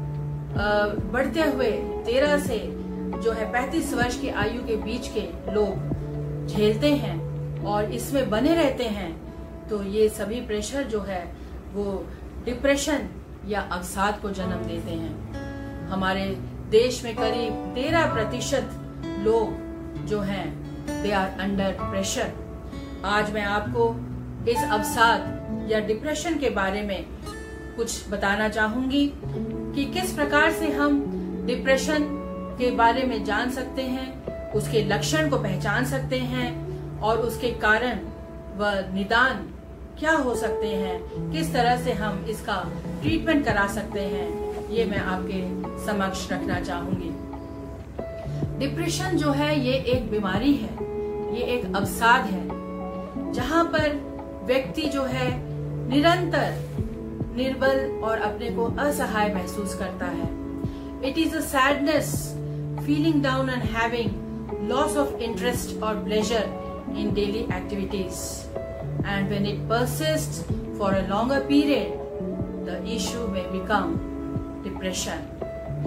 बढ़ते हुए 13 से जो है 35 वर्ष की आयु के बीच के लोग झेलते हैं और इसमें बने रहते हैं, तो ये सभी प्रेशर जो है वो डिप्रेशन या अवसाद को जन्म देते हैं। हमारे देश में करीब 13% लोग जो हैं दे आर अंडर प्रेशर। आज मैं आपको इस अवसाद या डिप्रेशन के बारे में कुछ बताना चाहूंगी कि किस प्रकार से हम डिप्रेशन के बारे में जान सकते हैं, उसके लक्षण को पहचान सकते हैं और उसके कारण व निदान क्या हो सकते हैं, किस तरह से हम इसका ट्रीटमेंट करा सकते हैं, ये मैं आपके समक्ष रखना चाहूंगी। डिप्रेशन जो है ये एक बीमारी है, ये एक अवसाद है जहां पर व्यक्ति जो है निरंतर निर्बल और अपने को असहाय महसूस करता है। It is a sadness, feeling down and having loss of interest और pleasure in daily activities, and when it persists for a longer period the issue may become depression.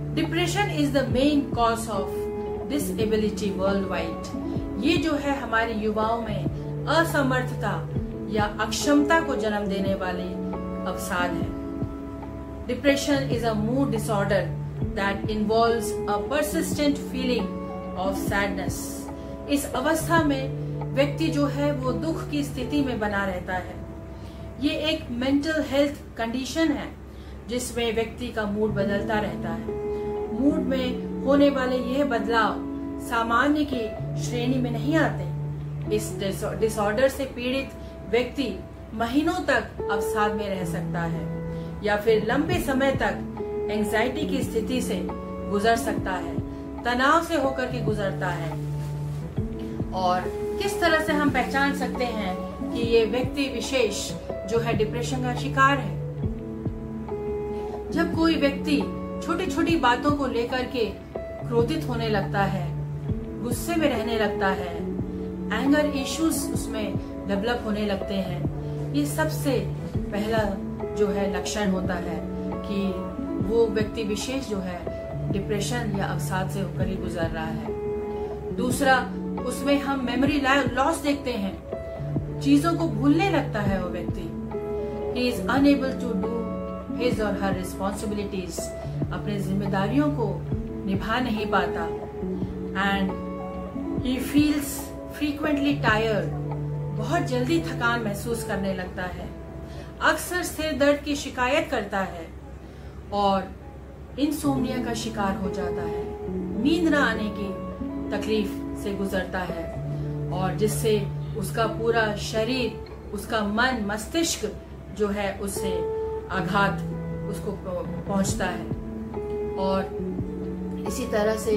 Depression is the main cause of disability worldwide. ये जो है हमारे युवाओं में असमर्थता या अक्षमता को जन्म देने वाले अवसाद है। Depression is a mood disorder that involves a persistent feeling of sadness. इस अवस्था में व्यक्ति जो है वो दुख की स्थिति में बना रहता है। ये एक मेंटल हेल्थ कंडीशन है जिसमें व्यक्ति का मूड बदलता रहता है। मूड में होने वाले यह बदलाव सामान्य की श्रेणी में नहीं आते। इस डिसऑर्डर से पीड़ित व्यक्ति महीनों तक अवसाद में रह सकता है या फिर लंबे समय तक एंजाइटी की स्थिति से गुजर सकता है, तनाव से होकर के गुजरता है। और किस तरह से हम पहचान सकते हैं कि ये व्यक्ति विशेष जो है डिप्रेशन का शिकार है? जब कोई व्यक्ति छोटी छोटी बातों को लेकर के क्रोधित होने लगता है, गुस्से में रहने लगता है, एंगर इश्यूज उसमें डेवलप होने लगते हैं, ये सबसे पहला जो है लक्षण होता है कि वो व्यक्ति विशेष जो है डिप्रेशन या अवसाद से होकर ही गुजर रहा है। दूसरा, उसमें हम मेमोरी लॉस देखते हैं, चीजों को भूलने लगता है वो व्यक्ति। He is unable to do his or her responsibilities, अपने जिम्मेदारियों को निभा नहीं पाता। And he feels frequently tired, बहुत जल्दी थकान महसूस करने लगता है, अक्सर सिर दर्द की शिकायत करता है और इंसोम्निया का शिकार हो जाता है, नींद न आने की तकलीफ से गुजरता है और जिससे उसका पूरा शरीर, उसका मन, मस्तिष्क जो है उससे आघात उसको पहुंचता है। और इसी तरह से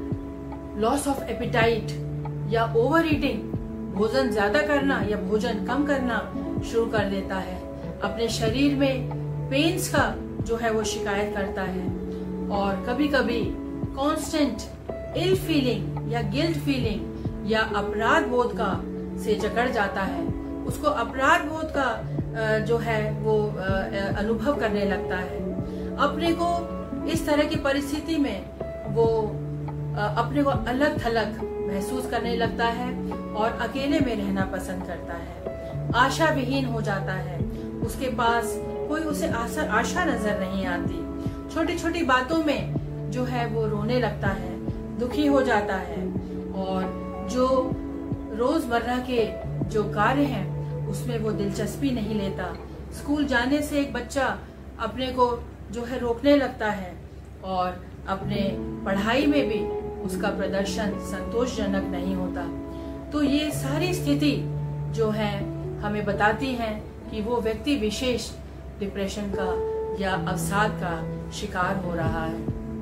लॉस ऑफ एपिटाइट या ओवर ईटिंग, भोजन ज्यादा करना या भोजन कम करना शुरू कर देता है, अपने शरीर में पेन्स का जो है वो शिकायत करता है और कभी कभी कांस्टेंट इल फीलिंग या गिल्ट फीलिंग या अपराध बोध का से जकड़ जाता है। उसको अपराध बोध का जो है वो अनुभव करने लगता है। अपने को इस तरह की परिस्थिति में वो अपने को अलग थलग महसूस करने लगता है और अकेले में रहना पसंद करता है, आशा विहीन हो जाता है, उसके पास कोई उसे आशा नजर नहीं आती। छोटी छोटी बातों में जो है वो रोने लगता है, दुखी हो जाता है और जो रोजमर्रा के जो कार्य हैं उसमें वो दिलचस्पी नहीं लेता। स्कूल जाने से एक बच्चा अपने को जो है रोकने लगता है और अपने पढ़ाई में भी उसका प्रदर्शन संतोषजनक नहीं होता। तो ये सारी स्थिति जो है हमें बताती है कि वो व्यक्ति विशेष डिप्रेशन का या अवसाद का शिकार हो रहा है।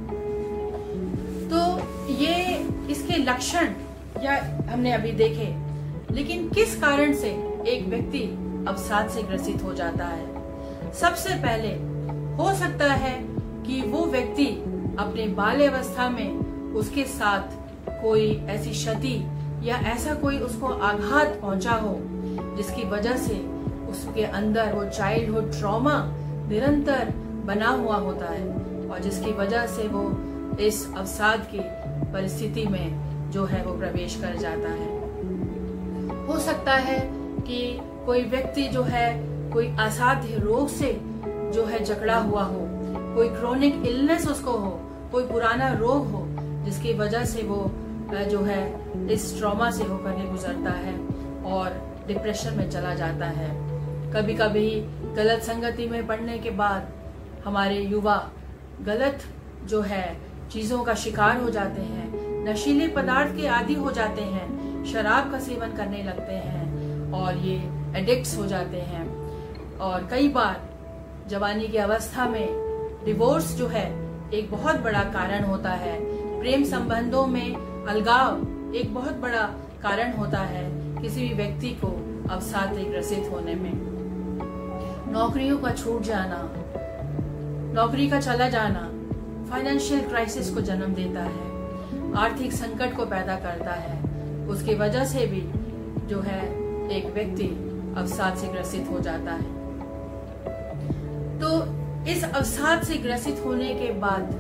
तो ये इसके लक्षण या हमने अभी देखे, लेकिन किस कारण से एक व्यक्ति अवसाद से ग्रसित हो जाता है? सबसे पहले हो सकता है कि वो व्यक्ति अपने बाल्यावस्था में उसके साथ कोई ऐसी क्षति या ऐसा कोई उसको आघात पहुंचा हो जिसकी वजह से उसके अंदर वो चाइल्डहुड ट्रॉमा निरंतर बना हुआ होता है और जिसकी वजह से वो इस अवसाद की परिस्थिति में जो है वो प्रवेश कर जाता है। हो सकता है कि कोई व्यक्ति जो है कोई असाध्य रोग से जो है जकड़ा हुआ हो, कोई क्रोनिक इलनेस उसको हो, कोई पुराना रोग हो जिसकी वजह से वो जो है इस ट्रॉमा से होकर के गुजरता है और डिप्रेशन में चला जाता है। कभी कभी गलत संगति में पड़ने के बाद हमारे युवा गलत जो है चीजों का शिकार हो जाते हैं, नशीले पदार्थ के आदी हो जाते हैं, शराब का सेवन करने लगते हैं और ये एडिक्ट्स हो जाते हैं। और कई बार जवानी की अवस्था में डिवोर्स जो है एक बहुत बड़ा कारण होता है। प्रेम संबंधों में अलगाव एक बहुत बड़ा कारण होता है किसी भी व्यक्ति को अवसाद से ग्रसित होने में। नौकरियों का छूट जाना, नौकरी का चला जाना फाइनेंशियल क्राइसिस को जन्म देता है, आर्थिक संकट को पैदा करता है। उसकी वजह से भी जो है एक व्यक्ति अवसाद से ग्रसित हो जाता है। तो इस अवसाद से ग्रसित होने के बाद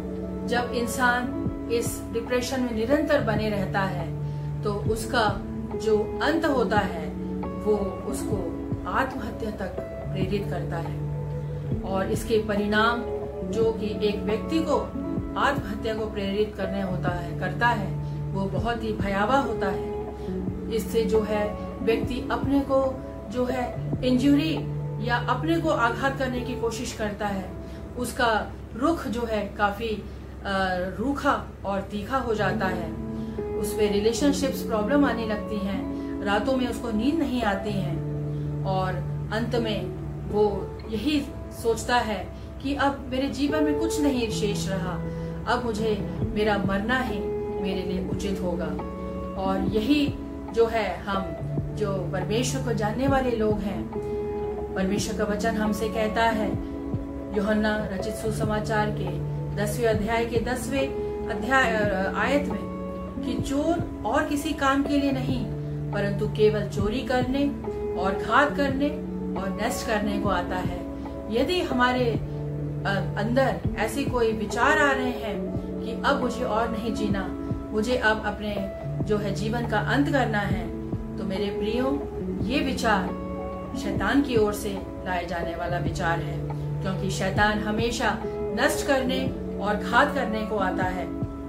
जब इंसान इस डिप्रेशन में निरंतर बने रहता है तो उसका जो अंत होता है वो उसको आत्महत्या तक प्रेरित करता है। और इसके परिणाम जो कि एक व्यक्ति को आत्महत्या को प्रेरित करता है वो बहुत ही भयावह होता है। इससे जो है व्यक्ति अपने को जो है इंजुरी या अपने को आघात करने की कोशिश करता है। उसका रुख जो है काफी रूखा और तीखा हो जाता है। उसमें रिलेशनशिप्स प्रॉब्लम आने लगती हैं, रातों में उसको नींद नहीं आती है और अंत में वो यही सोचता है कि अब मेरे जीवन में कुछ नहीं शेष रहा, अब मुझे मेरा मरना ही मेरे लिए उचित होगा। और यही जो है हम जो परमेश्वर को जानने वाले लोग हैं, परमेश्वर का वचन हमसे कहता है यूहन्ना रचित सुसमाचार के 10वें अध्याय के 10वें आयत में कि चोर और किसी काम के लिए नहीं परंतु केवल चोरी करने और घात करने और नष्ट करने को आता है। यदि हमारे अंदर ऐसे कोई विचार आ रहे हैं कि अब मुझे और नहीं जीना, मुझे अब अपने जो है जीवन का अंत करना है, तो मेरे प्रियो ये विचार शैतान की ओर से लाए जाने वाला विचार है, क्योंकि शैतान हमेशा नष्ट करने और घात करने को आता है।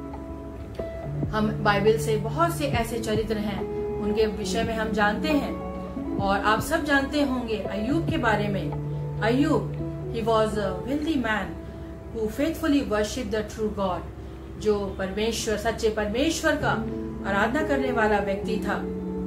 हम बाइबल से बहुत से ऐसे चरित्र हैं, उनके विषय में हम जानते हैं और आप सब जानते होंगे अय्यूब के बारे में। अय्यूब he was a wealthy man who faithfully worshipped the true God, जो परमेश्वर सच्चे परमेश्वर का आराधना करने वाला व्यक्ति था।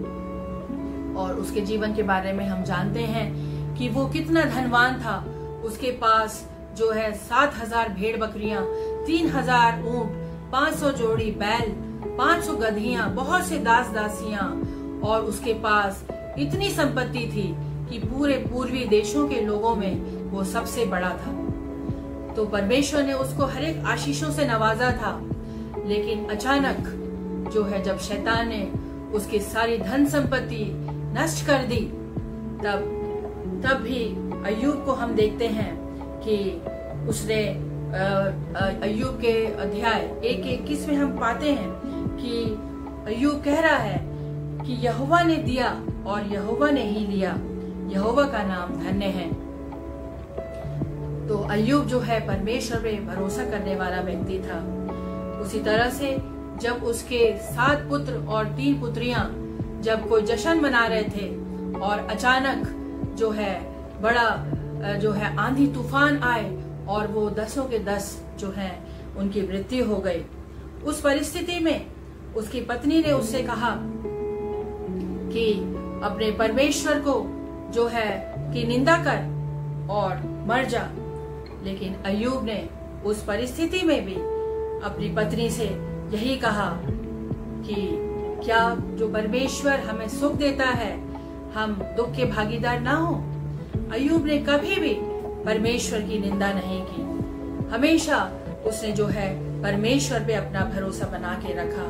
और उसके जीवन के बारे में हम जानते हैं कि वो कितना धनवान था। उसके पास जो है 7,000 भेड़ बकरियां, 3,000 ऊंट, 500 जोड़ी बैल, 500 गधियां, बहुत से दास दासियां और उसके पास इतनी संपत्ति थी कि पूरे पूर्वी देशों के लोगों में वो सबसे बड़ा था। तो परमेश्वर ने उसको हर एक आशीषों से नवाजा था। लेकिन अचानक जो है जब शैतान ने उसकी सारी धन संपत्ति नष्ट कर दी, तब भी अय्यूब को हम देखते हैं कि उसने अय्यूब के अध्याय 1:21 में हम पाते हैं कि अय्यूब कह रहा है कि यहोवा ने दिया और यहोवा ने ही लिया, यहोवा का नाम धन्य है। तो अय्यूब जो है परमेश्वर पे भरोसा करने वाला व्यक्ति था। उसी तरह से जब उसके 7 पुत्र और 3 पुत्रियां जब कोई जश्न मना रहे थे और अचानक जो है बड़ा जो है आंधी तूफान आए और वो 10 के 10 जो है उनकी मृत्यु हो गई। उस परिस्थिति में उसकी पत्नी ने उससे कहा कि अपने परमेश्वर को जो है कि निंदा कर और मर जा। लेकिन अय्यूब ने उस परिस्थिति में भी अपनी पत्नी से यही कहा कि क्या जो परमेश्वर हमें सुख देता है हम दुख के भागीदार ना हो। अय्यूब ने कभी भी परमेश्वर की निंदा नहीं की, हमेशा उसने जो है परमेश्वर पे अपना भरोसा बना के रखा।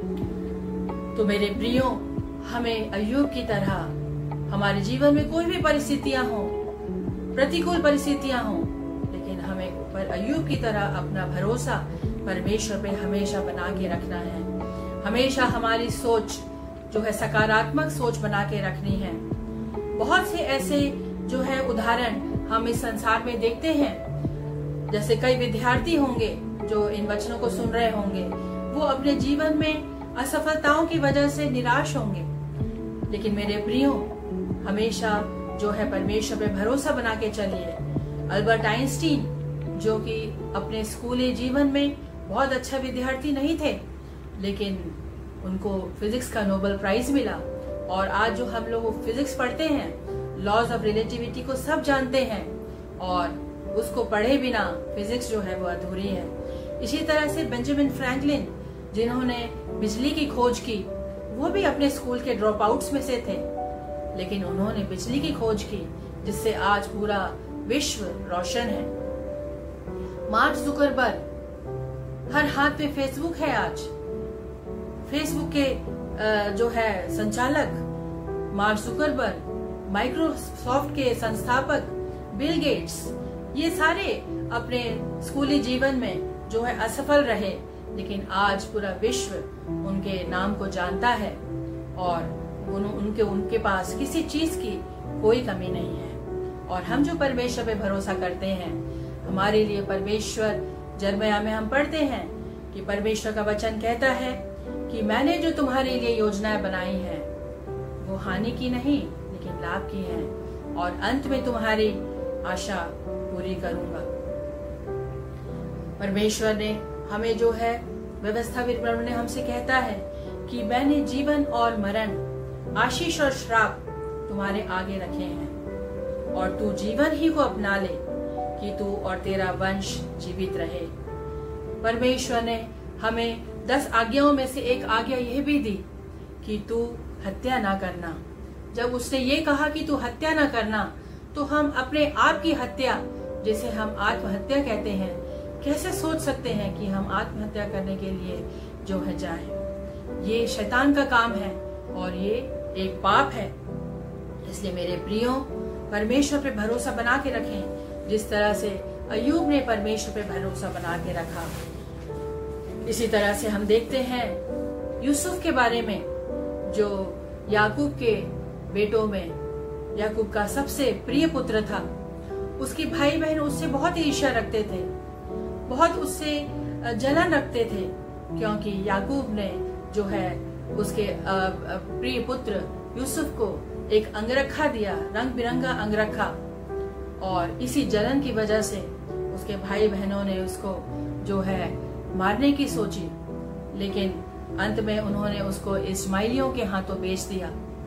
तो मेरे प्रियो, हमें अय्यूब की तरह हमारे जीवन में कोई भी परिस्थितियां हो, प्रतिकूल परिस्थितियां हो, लेकिन हमें पर अय्यूब की तरह अपना भरोसा परमेश्वर पे हमेशा बना के रखना है। हमेशा हमारी सोच जो है सकारात्मक सोच बना के रखनी है। बहुत से ऐसे जो है उदाहरण हम इस संसार में देखते हैं। जैसे कई विद्यार्थी होंगे जो इन वचनों को सुन रहे होंगे, वो अपने जीवन में असफलताओं की वजह से निराश होंगे। लेकिन मेरे प्रियो, हमेशा जो है परमेश्वर पे भरोसा बना के चलिए। अल्बर्ट आइंस्टीन जो कि अपने स्कूली जीवन में बहुत अच्छा विद्यार्थी नहीं थे, लेकिन उनको फिजिक्स का नोबेल प्राइज मिला। और आज जो हम लोग फिजिक्स पढ़ते हैं, लॉज ऑफ रिलेटिविटी को सब जानते हैं, और उसको पढ़े बिना फिजिक्स जो है वो अधूरी है। इसी तरह से बेंजामिन फ्रैंकलिन जिन्होंने बिजली की खोज की, वो भी अपने स्कूल के ड्रॉप आउट्स में से थे, लेकिन उन्होंने बिजली की खोज की जिससे आज पूरा विश्व रोशन है। मार्क जुकरबर्ग, हर हाथ पे फेसबुक है आज। फेसबुक के जो है संचालक मार्क जुकरबर्ग, माइक्रोसॉफ्ट के संस्थापक बिल गेट्स, ये सारे अपने स्कूली जीवन में जो है असफल रहे, लेकिन आज पूरा विश्व उनके नाम को जानता है और उनके पास किसी चीज की कोई कमी नहीं है। और हम जो परमेश्वर पे भरोसा करते हैं, हमारे लिए परमेश्वर, यिर्मयाह में हम पढ़ते हैं कि परमेश्वर का वचन कहता है कि मैंने जो तुम्हारे लिए योजनाएं बनाई हैं वो हानि की नहीं लेकिन लाभ की हैं, और अंत में तुम्हारी आशा पूरी करूंगा। परमेश्वर ने हमें जो है व्यवस्था ने हमसे कहता है कि मैंने जीवन और मरण, आशीष और श्राप तुम्हारे आगे रखे हैं, और तू जीवन ही को अपना ले कि तू और तेरा वंश जीवित रहे। परमेश्वर ने हमें 10 आज्ञाओं में से एक आज्ञा यह भी दी कि तू हत्या ना करना। जब उसने ये कहा कि तू हत्या ना करना, तो हम अपने आप की हत्या, जिसे हम आत्महत्या कहते हैं, कैसे सोच सकते हैं कि हम आत्महत्या करने के लिए जो है जाएं। ये शैतान का काम है और ये एक पाप है। इसलिए मेरे प्रियो, परमेश्वर पे भरोसा बना के रखें, जिस तरह से अय्यूब ने परमेश्वर पे भरोसा बना के रखा। इसी तरह से हम देखते हैं यूसुफ के बारे में, जो याकूब के बेटों में याकूब का सबसे प्रिय पुत्र था। उसकी भाई बहन उससे बहुत ईर्ष्या रखते थे, बहुत उससे जलन रखते थे, क्योंकि याकूब ने जो है उसके प्रिय पुत्र यूसुफ को एक अंगरखा दिया, रंग बिरंगा अंगरखा, और इसी जलन की वजह से उसके भाई बहनों ने उसको जो है मारने की सोची, लेकिन अंत में उन्होंने उसको इस्माइलियों के हाथों बेच दिया।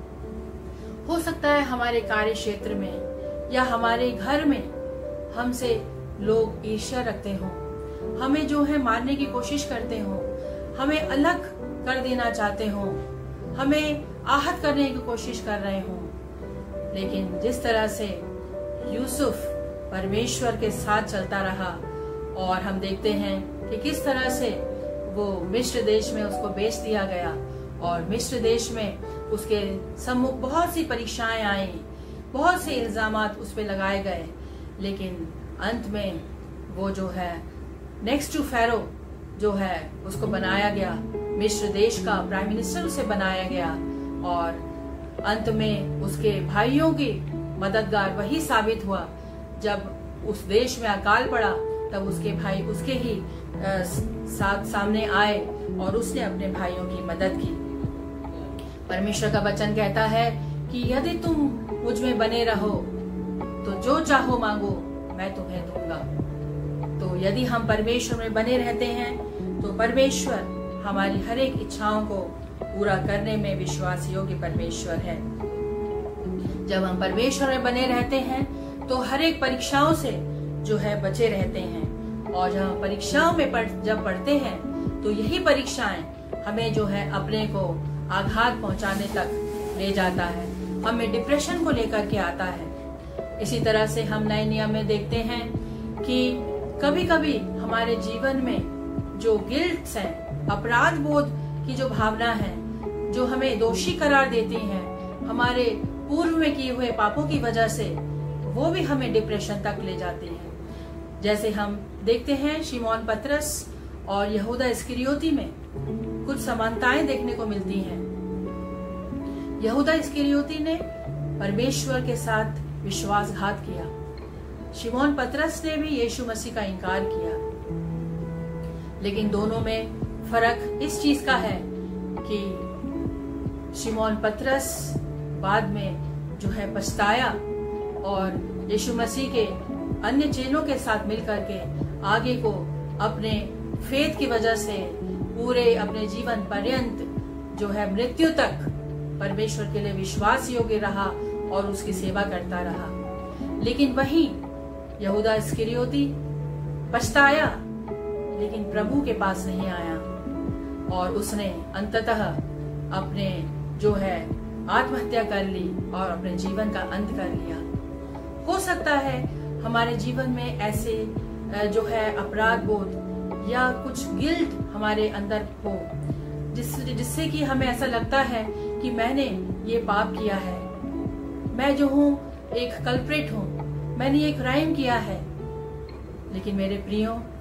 हो सकता है हमारे कार्य क्षेत्र में या हमारे घर में हमसे लोग ईर्ष्या रखते हों, हमें जो है मारने की कोशिश करते हों, हमें अलग कर देना चाहते हों, हमें आहत करने की कोशिश कर रहे हों। लेकिन जिस तरह से यूसुफ परमेश्वर के साथ चलता रहा, और हम देखते हैं कि किस तरह से वो मिस्र देश में उसको बेच दिया गया, और मिस्र देश में उसके सम्मुख बहुत सी परीक्षाएं आई, बहुत से इल्जामात उस पे लगाए गए, लेकिन अंत में वो जो है नेक्स्ट टू फेरो जो है उसको बनाया गया, मिस्र देश का प्राइम मिनिस्टर उसे बनाया गया, और अंत में उसके भाइयों की मददगार वही साबित हुआ। जब उस देश में अकाल पड़ा तब उसके भाई उसके ही साथ सामने आए और उसने अपने भाइयों की मदद की। परमेश्वर का वचन कहता है कि यदि तुम मुझ में बने रहो तो जो चाहो मांगो मैं तुम्हें दूंगा। तो यदि हम परमेश्वर में बने रहते हैं तो परमेश्वर हमारी हर एक इच्छाओं को पूरा करने में विश्वास योग्य परमेश्वर है। जब हम परमेश्वर में बने रहते हैं तो हर एक परीक्षाओं से जो है बचे रहते हैं, और जब हम परीक्षाओं में जब पढ़ते हैं तो यही परीक्षाएं हमें जो है अपने को आघात पहुंचाने तक ले जाता है, हमें डिप्रेशन को लेकर के आता है। इसी तरह से हम नए नियम में देखते हैं कि कभी कभी हमारे जीवन में जो गिल्ट्स हैं, अपराध बोध की जो भावना है, जो हमें दोषी करार देती है हमारे पूर्व में किए हुए पापों की वजह से, वो भी हमें डिप्रेशन तक ले जाती है। जैसे हम देखते हैं शिमोन पतरस और यहूदा इस्करियोती में कुछ समानताएं देखने को मिलती हैं। यहूदा इस्करियोती ने परमेश्वर के साथ विश्वासघात किया, शिमोन पतरस ने भी यीशु मसीह का इनकार किया, लेकिन दोनों में फर्क इस चीज का है कि शिमोन पतरस बाद में जो है पछताया और यीशु मसीह के अन्य चेलों के साथ मिलकर के आगे को अपने फेथ की वजह से पूरे अपने जीवन पर्यंत जो है मृत्यु तक परमेश्वर के लिए विश्वास योग्य रहा और उसकी सेवा करता रहा। लेकिन वहीं यहूदा इस्करियोती पछताया लेकिन प्रभु के पास नहीं आया और उसने अंततः अपने जो है आत्महत्या कर ली और अपने जीवन का अंत कर लिया। हो सकता है हमारे जीवन में ऐसे जो है अपराध बोध या कुछ गिल्ट हमारे अंदर हो जिससे कि हमें ऐसा लगता है कि मैंने ये पाप किया है, मैं जो हूँ एक कल्प्रिट हूँ, मैंने ये क्राइम किया है। लेकिन मेरे प्रियो,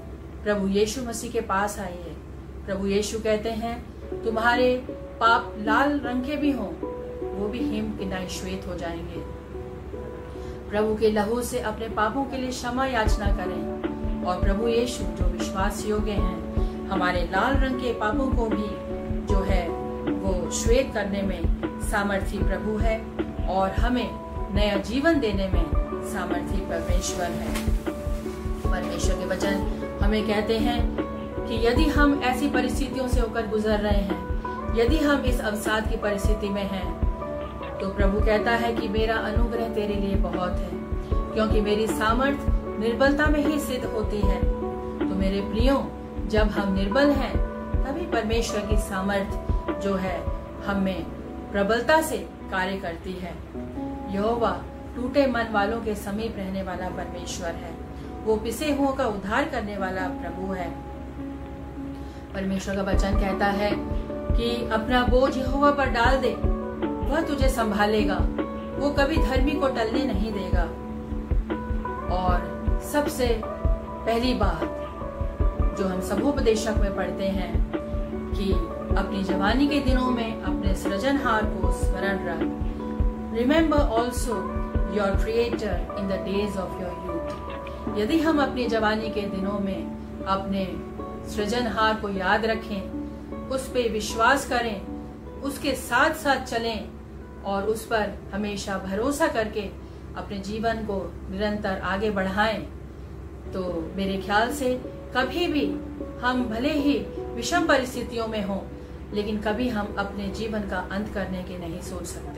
प्रभु यीशु मसीह के पास आइए। प्रभु यीशु कहते हैं तुम्हारे पाप लाल रंग के भी हों, वो भी हिम के नए श्वेत हो जाएंगे। प्रभु के लहू से अपने पापों के लिए क्षमा याचना करें और प्रभु यीशु जो विश्वास योग्य हैं, हमारे लाल रंग के पापों को भी जो है वो श्वेत करने में सामर्थी प्रभु है और हमें नया जीवन देने में सामर्थी परमेश्वर है। परमेश्वर के वचन हमें कहते हैं कि यदि हम ऐसी परिस्थितियों से होकर गुजर रहे हैं, यदि हम इस अवसाद की परिस्थिति में हैं, तो प्रभु कहता है कि मेरा अनुग्रह तेरे लिए बहुत है, क्योंकि मेरी सामर्थ निर्बलता में ही सिद्ध होती है। तो मेरे प्रियो, जब हम निर्बल हैं तभी परमेश्वर की सामर्थ जो है हम में प्रबलता से कार्य करती है। यहोवा टूटे मन वालों के समीप रहने वाला परमेश्वर है, वो पिसे हुओं का उद्धार करने वाला प्रभु है। परमेश्वर का वचन कहता है कि अपना बोझ यहोवा पर डाल दे, वह तुझे संभालेगा, वो कभी धर्मी को टलने नहीं देगा। और सबसे पहली बात जो हम सबोपदेशक में पढ़ते हैं कि अपनी जवानी के दिनों में अपने सृजनहार को स्मरण रख। Remember also your creator in the days of your youth. यदि हम अपनी जवानी के दिनों में अपने सृजनहार को याद रखें, उस पे विश्वास करें, उसके साथ साथ चलें और उस पर हमेशा भरोसा करके अपने जीवन को निरंतर आगे बढ़ाएं, तो मेरे ख्याल से कभी भी हम भले ही विषम परिस्थितियों में हों, लेकिन कभी हम अपने जीवन का अंत करने की नहीं सोच सकते।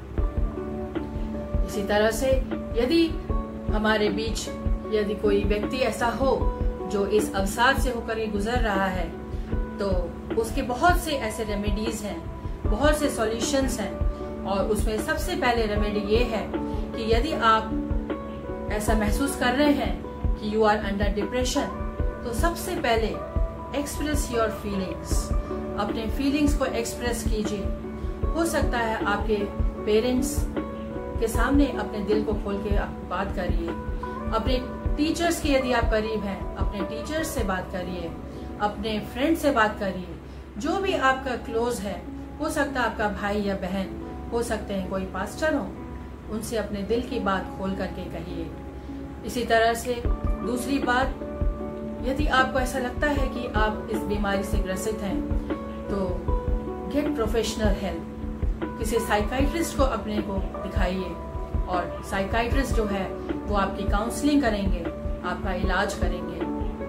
इसी तरह से यदि हमारे बीच यदि कोई व्यक्ति ऐसा हो जो इस अवसाद से होकर गुजर रहा है, तो उसके बहुत से ऐसे रेमेडीज हैं, बहुत से सॉल्यूशंस हैं, और उसमें सबसे पहले रेमेडी ये है कि यदि आप ऐसा महसूस कर रहे हैं कि यू आर अंडर डिप्रेशन, तो सबसे पहले एक्सप्रेस योर फीलिंग्स, अपने फीलिंग्स को एक्सप्रेस कीजिए। हो सकता है आपके पेरेंट्स के सामने अपने दिल को खोल के आप बात करिए, अपने टीचर्स के यदि आप करीब हैं अपने टीचर्स से बात करिए, अपने फ्रेंड से बात करिए, जो भी आपका क्लोज है, हो सकता है आपका भाई या बहन, हो सकते हैं कोई पास्टर हो, उनसे अपने दिल की बात खोल करके कहिए। इसी तरह से दूसरी बात, यदि आपको ऐसा लगता है कि आप इस बीमारी से ग्रसित हैं, तो गेट प्रोफेशनल हेल्प, किसी साइकाइट्रिस्ट को अपने को दिखाइए और साइकाइट्रिस्ट जो है वो आपकी काउंसलिंग करेंगे, आपका इलाज करेंगे।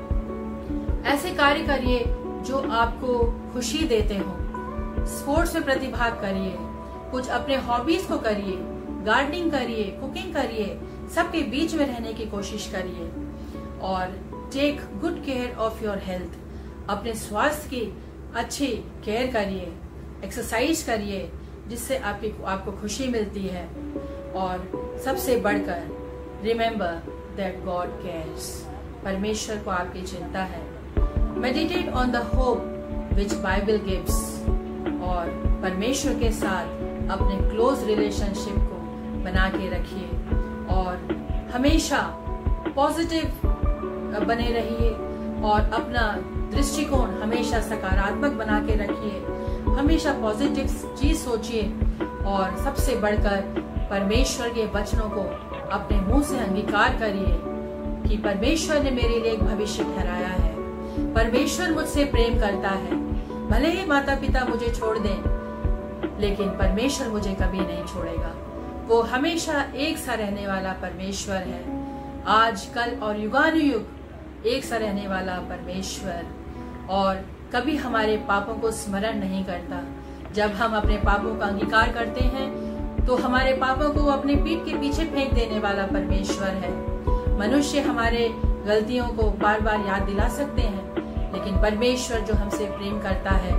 ऐसे कार्य करिए जो आपको खुशी देते हो। स्पोर्ट्स में प्रतिभाग करिए, कुछ अपने हॉबीज को करिए, गार्डनिंग करिए, कुकिंग करिए, सबके बीच में रहने की कोशिश करिए और take good care of your health. अपने स्वास्थ्य की अच्छी केयर करिए, एक्सरसाइज करिए, जिससे आपको खुशी मिलती है। और सबसे बढ़कर रिमेम्बर दैट गॉड केयर्स, परमेश्वर को आपकी चिंता है। Meditate on the hope which Bible gives, और परमेश्वर के साथ अपने क्लोज रिलेशनशिप को बना के रखिए और हमेशा पॉजिटिव बने रहिए और अपना दृष्टिकोण हमेशा सकारात्मक बना के रखिए। हमेशा पॉजिटिव चीज सोचिए और सबसे बढ़कर परमेश्वर के वचनों को अपने मुंह से अंगीकार करिए कि परमेश्वर ने मेरे लिए एक भविष्य ठहराया है, परमेश्वर मुझसे प्रेम करता है। भले ही माता पिता मुझे छोड़ दें, लेकिन परमेश्वर मुझे कभी नहीं छोड़ेगा। वो हमेशा एक सा रहने वाला परमेश्वर है, आज कल और युगानुयुग एक सा रहने वाला परमेश्वर, और कभी हमारे पापों को स्मरण नहीं करता। जब हम अपने पापों का अंगीकार करते हैं तो हमारे पापों को अपने पीठ के पीछे फेंक देने वाला परमेश्वर है। मनुष्य हमारे गलतियों को बार बार याद दिला सकते हैं, लेकिन परमेश्वर जो हमसे प्रेम करता है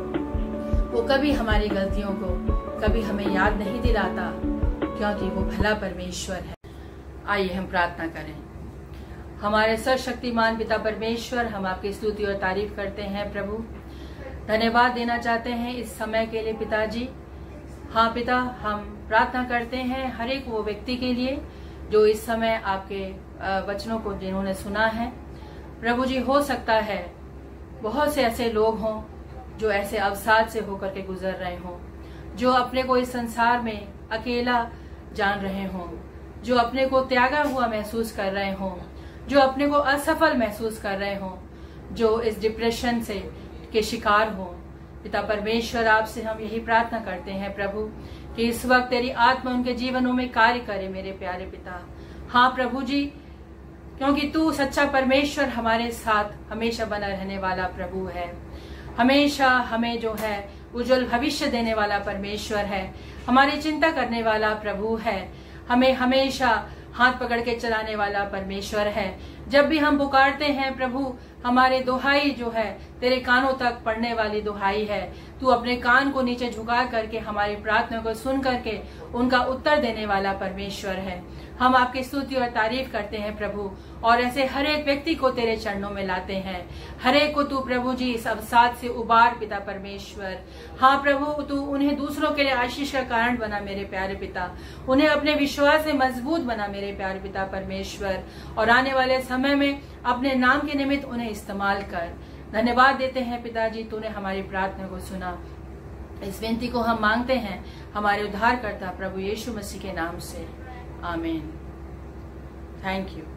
वो कभी हमारी गलतियों को कभी हमें याद नहीं दिलाता, क्योंकि वो भला परमेश्वर है। आइए हम प्रार्थना करें। हमारे सर्वशक्तिमान पिता परमेश्वर, हम आपकी स्तुति और तारीफ करते हैं। प्रभु, धन्यवाद देना चाहते हैं इस समय के लिए पिताजी। हाँ पिता, हम प्रार्थना करते हैं हर एक वो व्यक्ति के लिए जो इस समय आपके वचनों को जिन्होंने सुना है। प्रभु जी हो सकता है बहुत से ऐसे लोग हों जो ऐसे अवसाद से होकर के गुजर रहे हों, जो अपने को इस संसार में अकेला जान रहे हों, जो अपने को त्यागा हुआ महसूस कर रहे हों, जो अपने को असफल महसूस कर रहे हों, जो इस डिप्रेशन से के शिकार हों। पिता परमेश्वर, आपसे हम यही प्रार्थना करते हैं प्रभु कि इस वक्त तेरी आत्मा उनके जीवनों में कार्य करे मेरे प्यारे पिता। हाँ प्रभु जी, क्योंकि तू सच्चा परमेश्वर हमारे साथ हमेशा बना रहने वाला प्रभु है, हमेशा हमें जो है उज्जवल भविष्य देने वाला परमेश्वर है, हमारी चिंता करने वाला प्रभु है, हमें हमेशा हाथ पकड़ के चलाने वाला परमेश्वर है। जब भी हम पुकारते हैं प्रभु, हमारे दुहाई जो है तेरे कानों तक पड़ने वाली दुहाई है। तू अपने कान को नीचे झुका करके हमारी प्रार्थना को सुन करके उनका उत्तर देने वाला परमेश्वर है। हम आपकी स्तुति और तारीफ करते हैं प्रभु, और ऐसे हर एक व्यक्ति को तेरे चरणों में लाते हैं। हर एक को तू प्रभु जी इस अवसाद से उबार पिता परमेश्वर। हाँ प्रभु, तू उन्हें दूसरों के लिए आशीष का कारण बना मेरे प्यारे पिता, उन्हें अपने विश्वास से मजबूत बना मेरे प्यारे पिता परमेश्वर, और आने वाले समय में अपने नाम के निमित्त उन्हें इस्तेमाल कर। धन्यवाद देते हैं पिताजी, तूने हमारी प्रार्थना को सुना। इस विनती को हम मांगते हैं हमारे उद्धारकर्ता प्रभु यीशु मसीह के नाम से, आमीन। Thank you.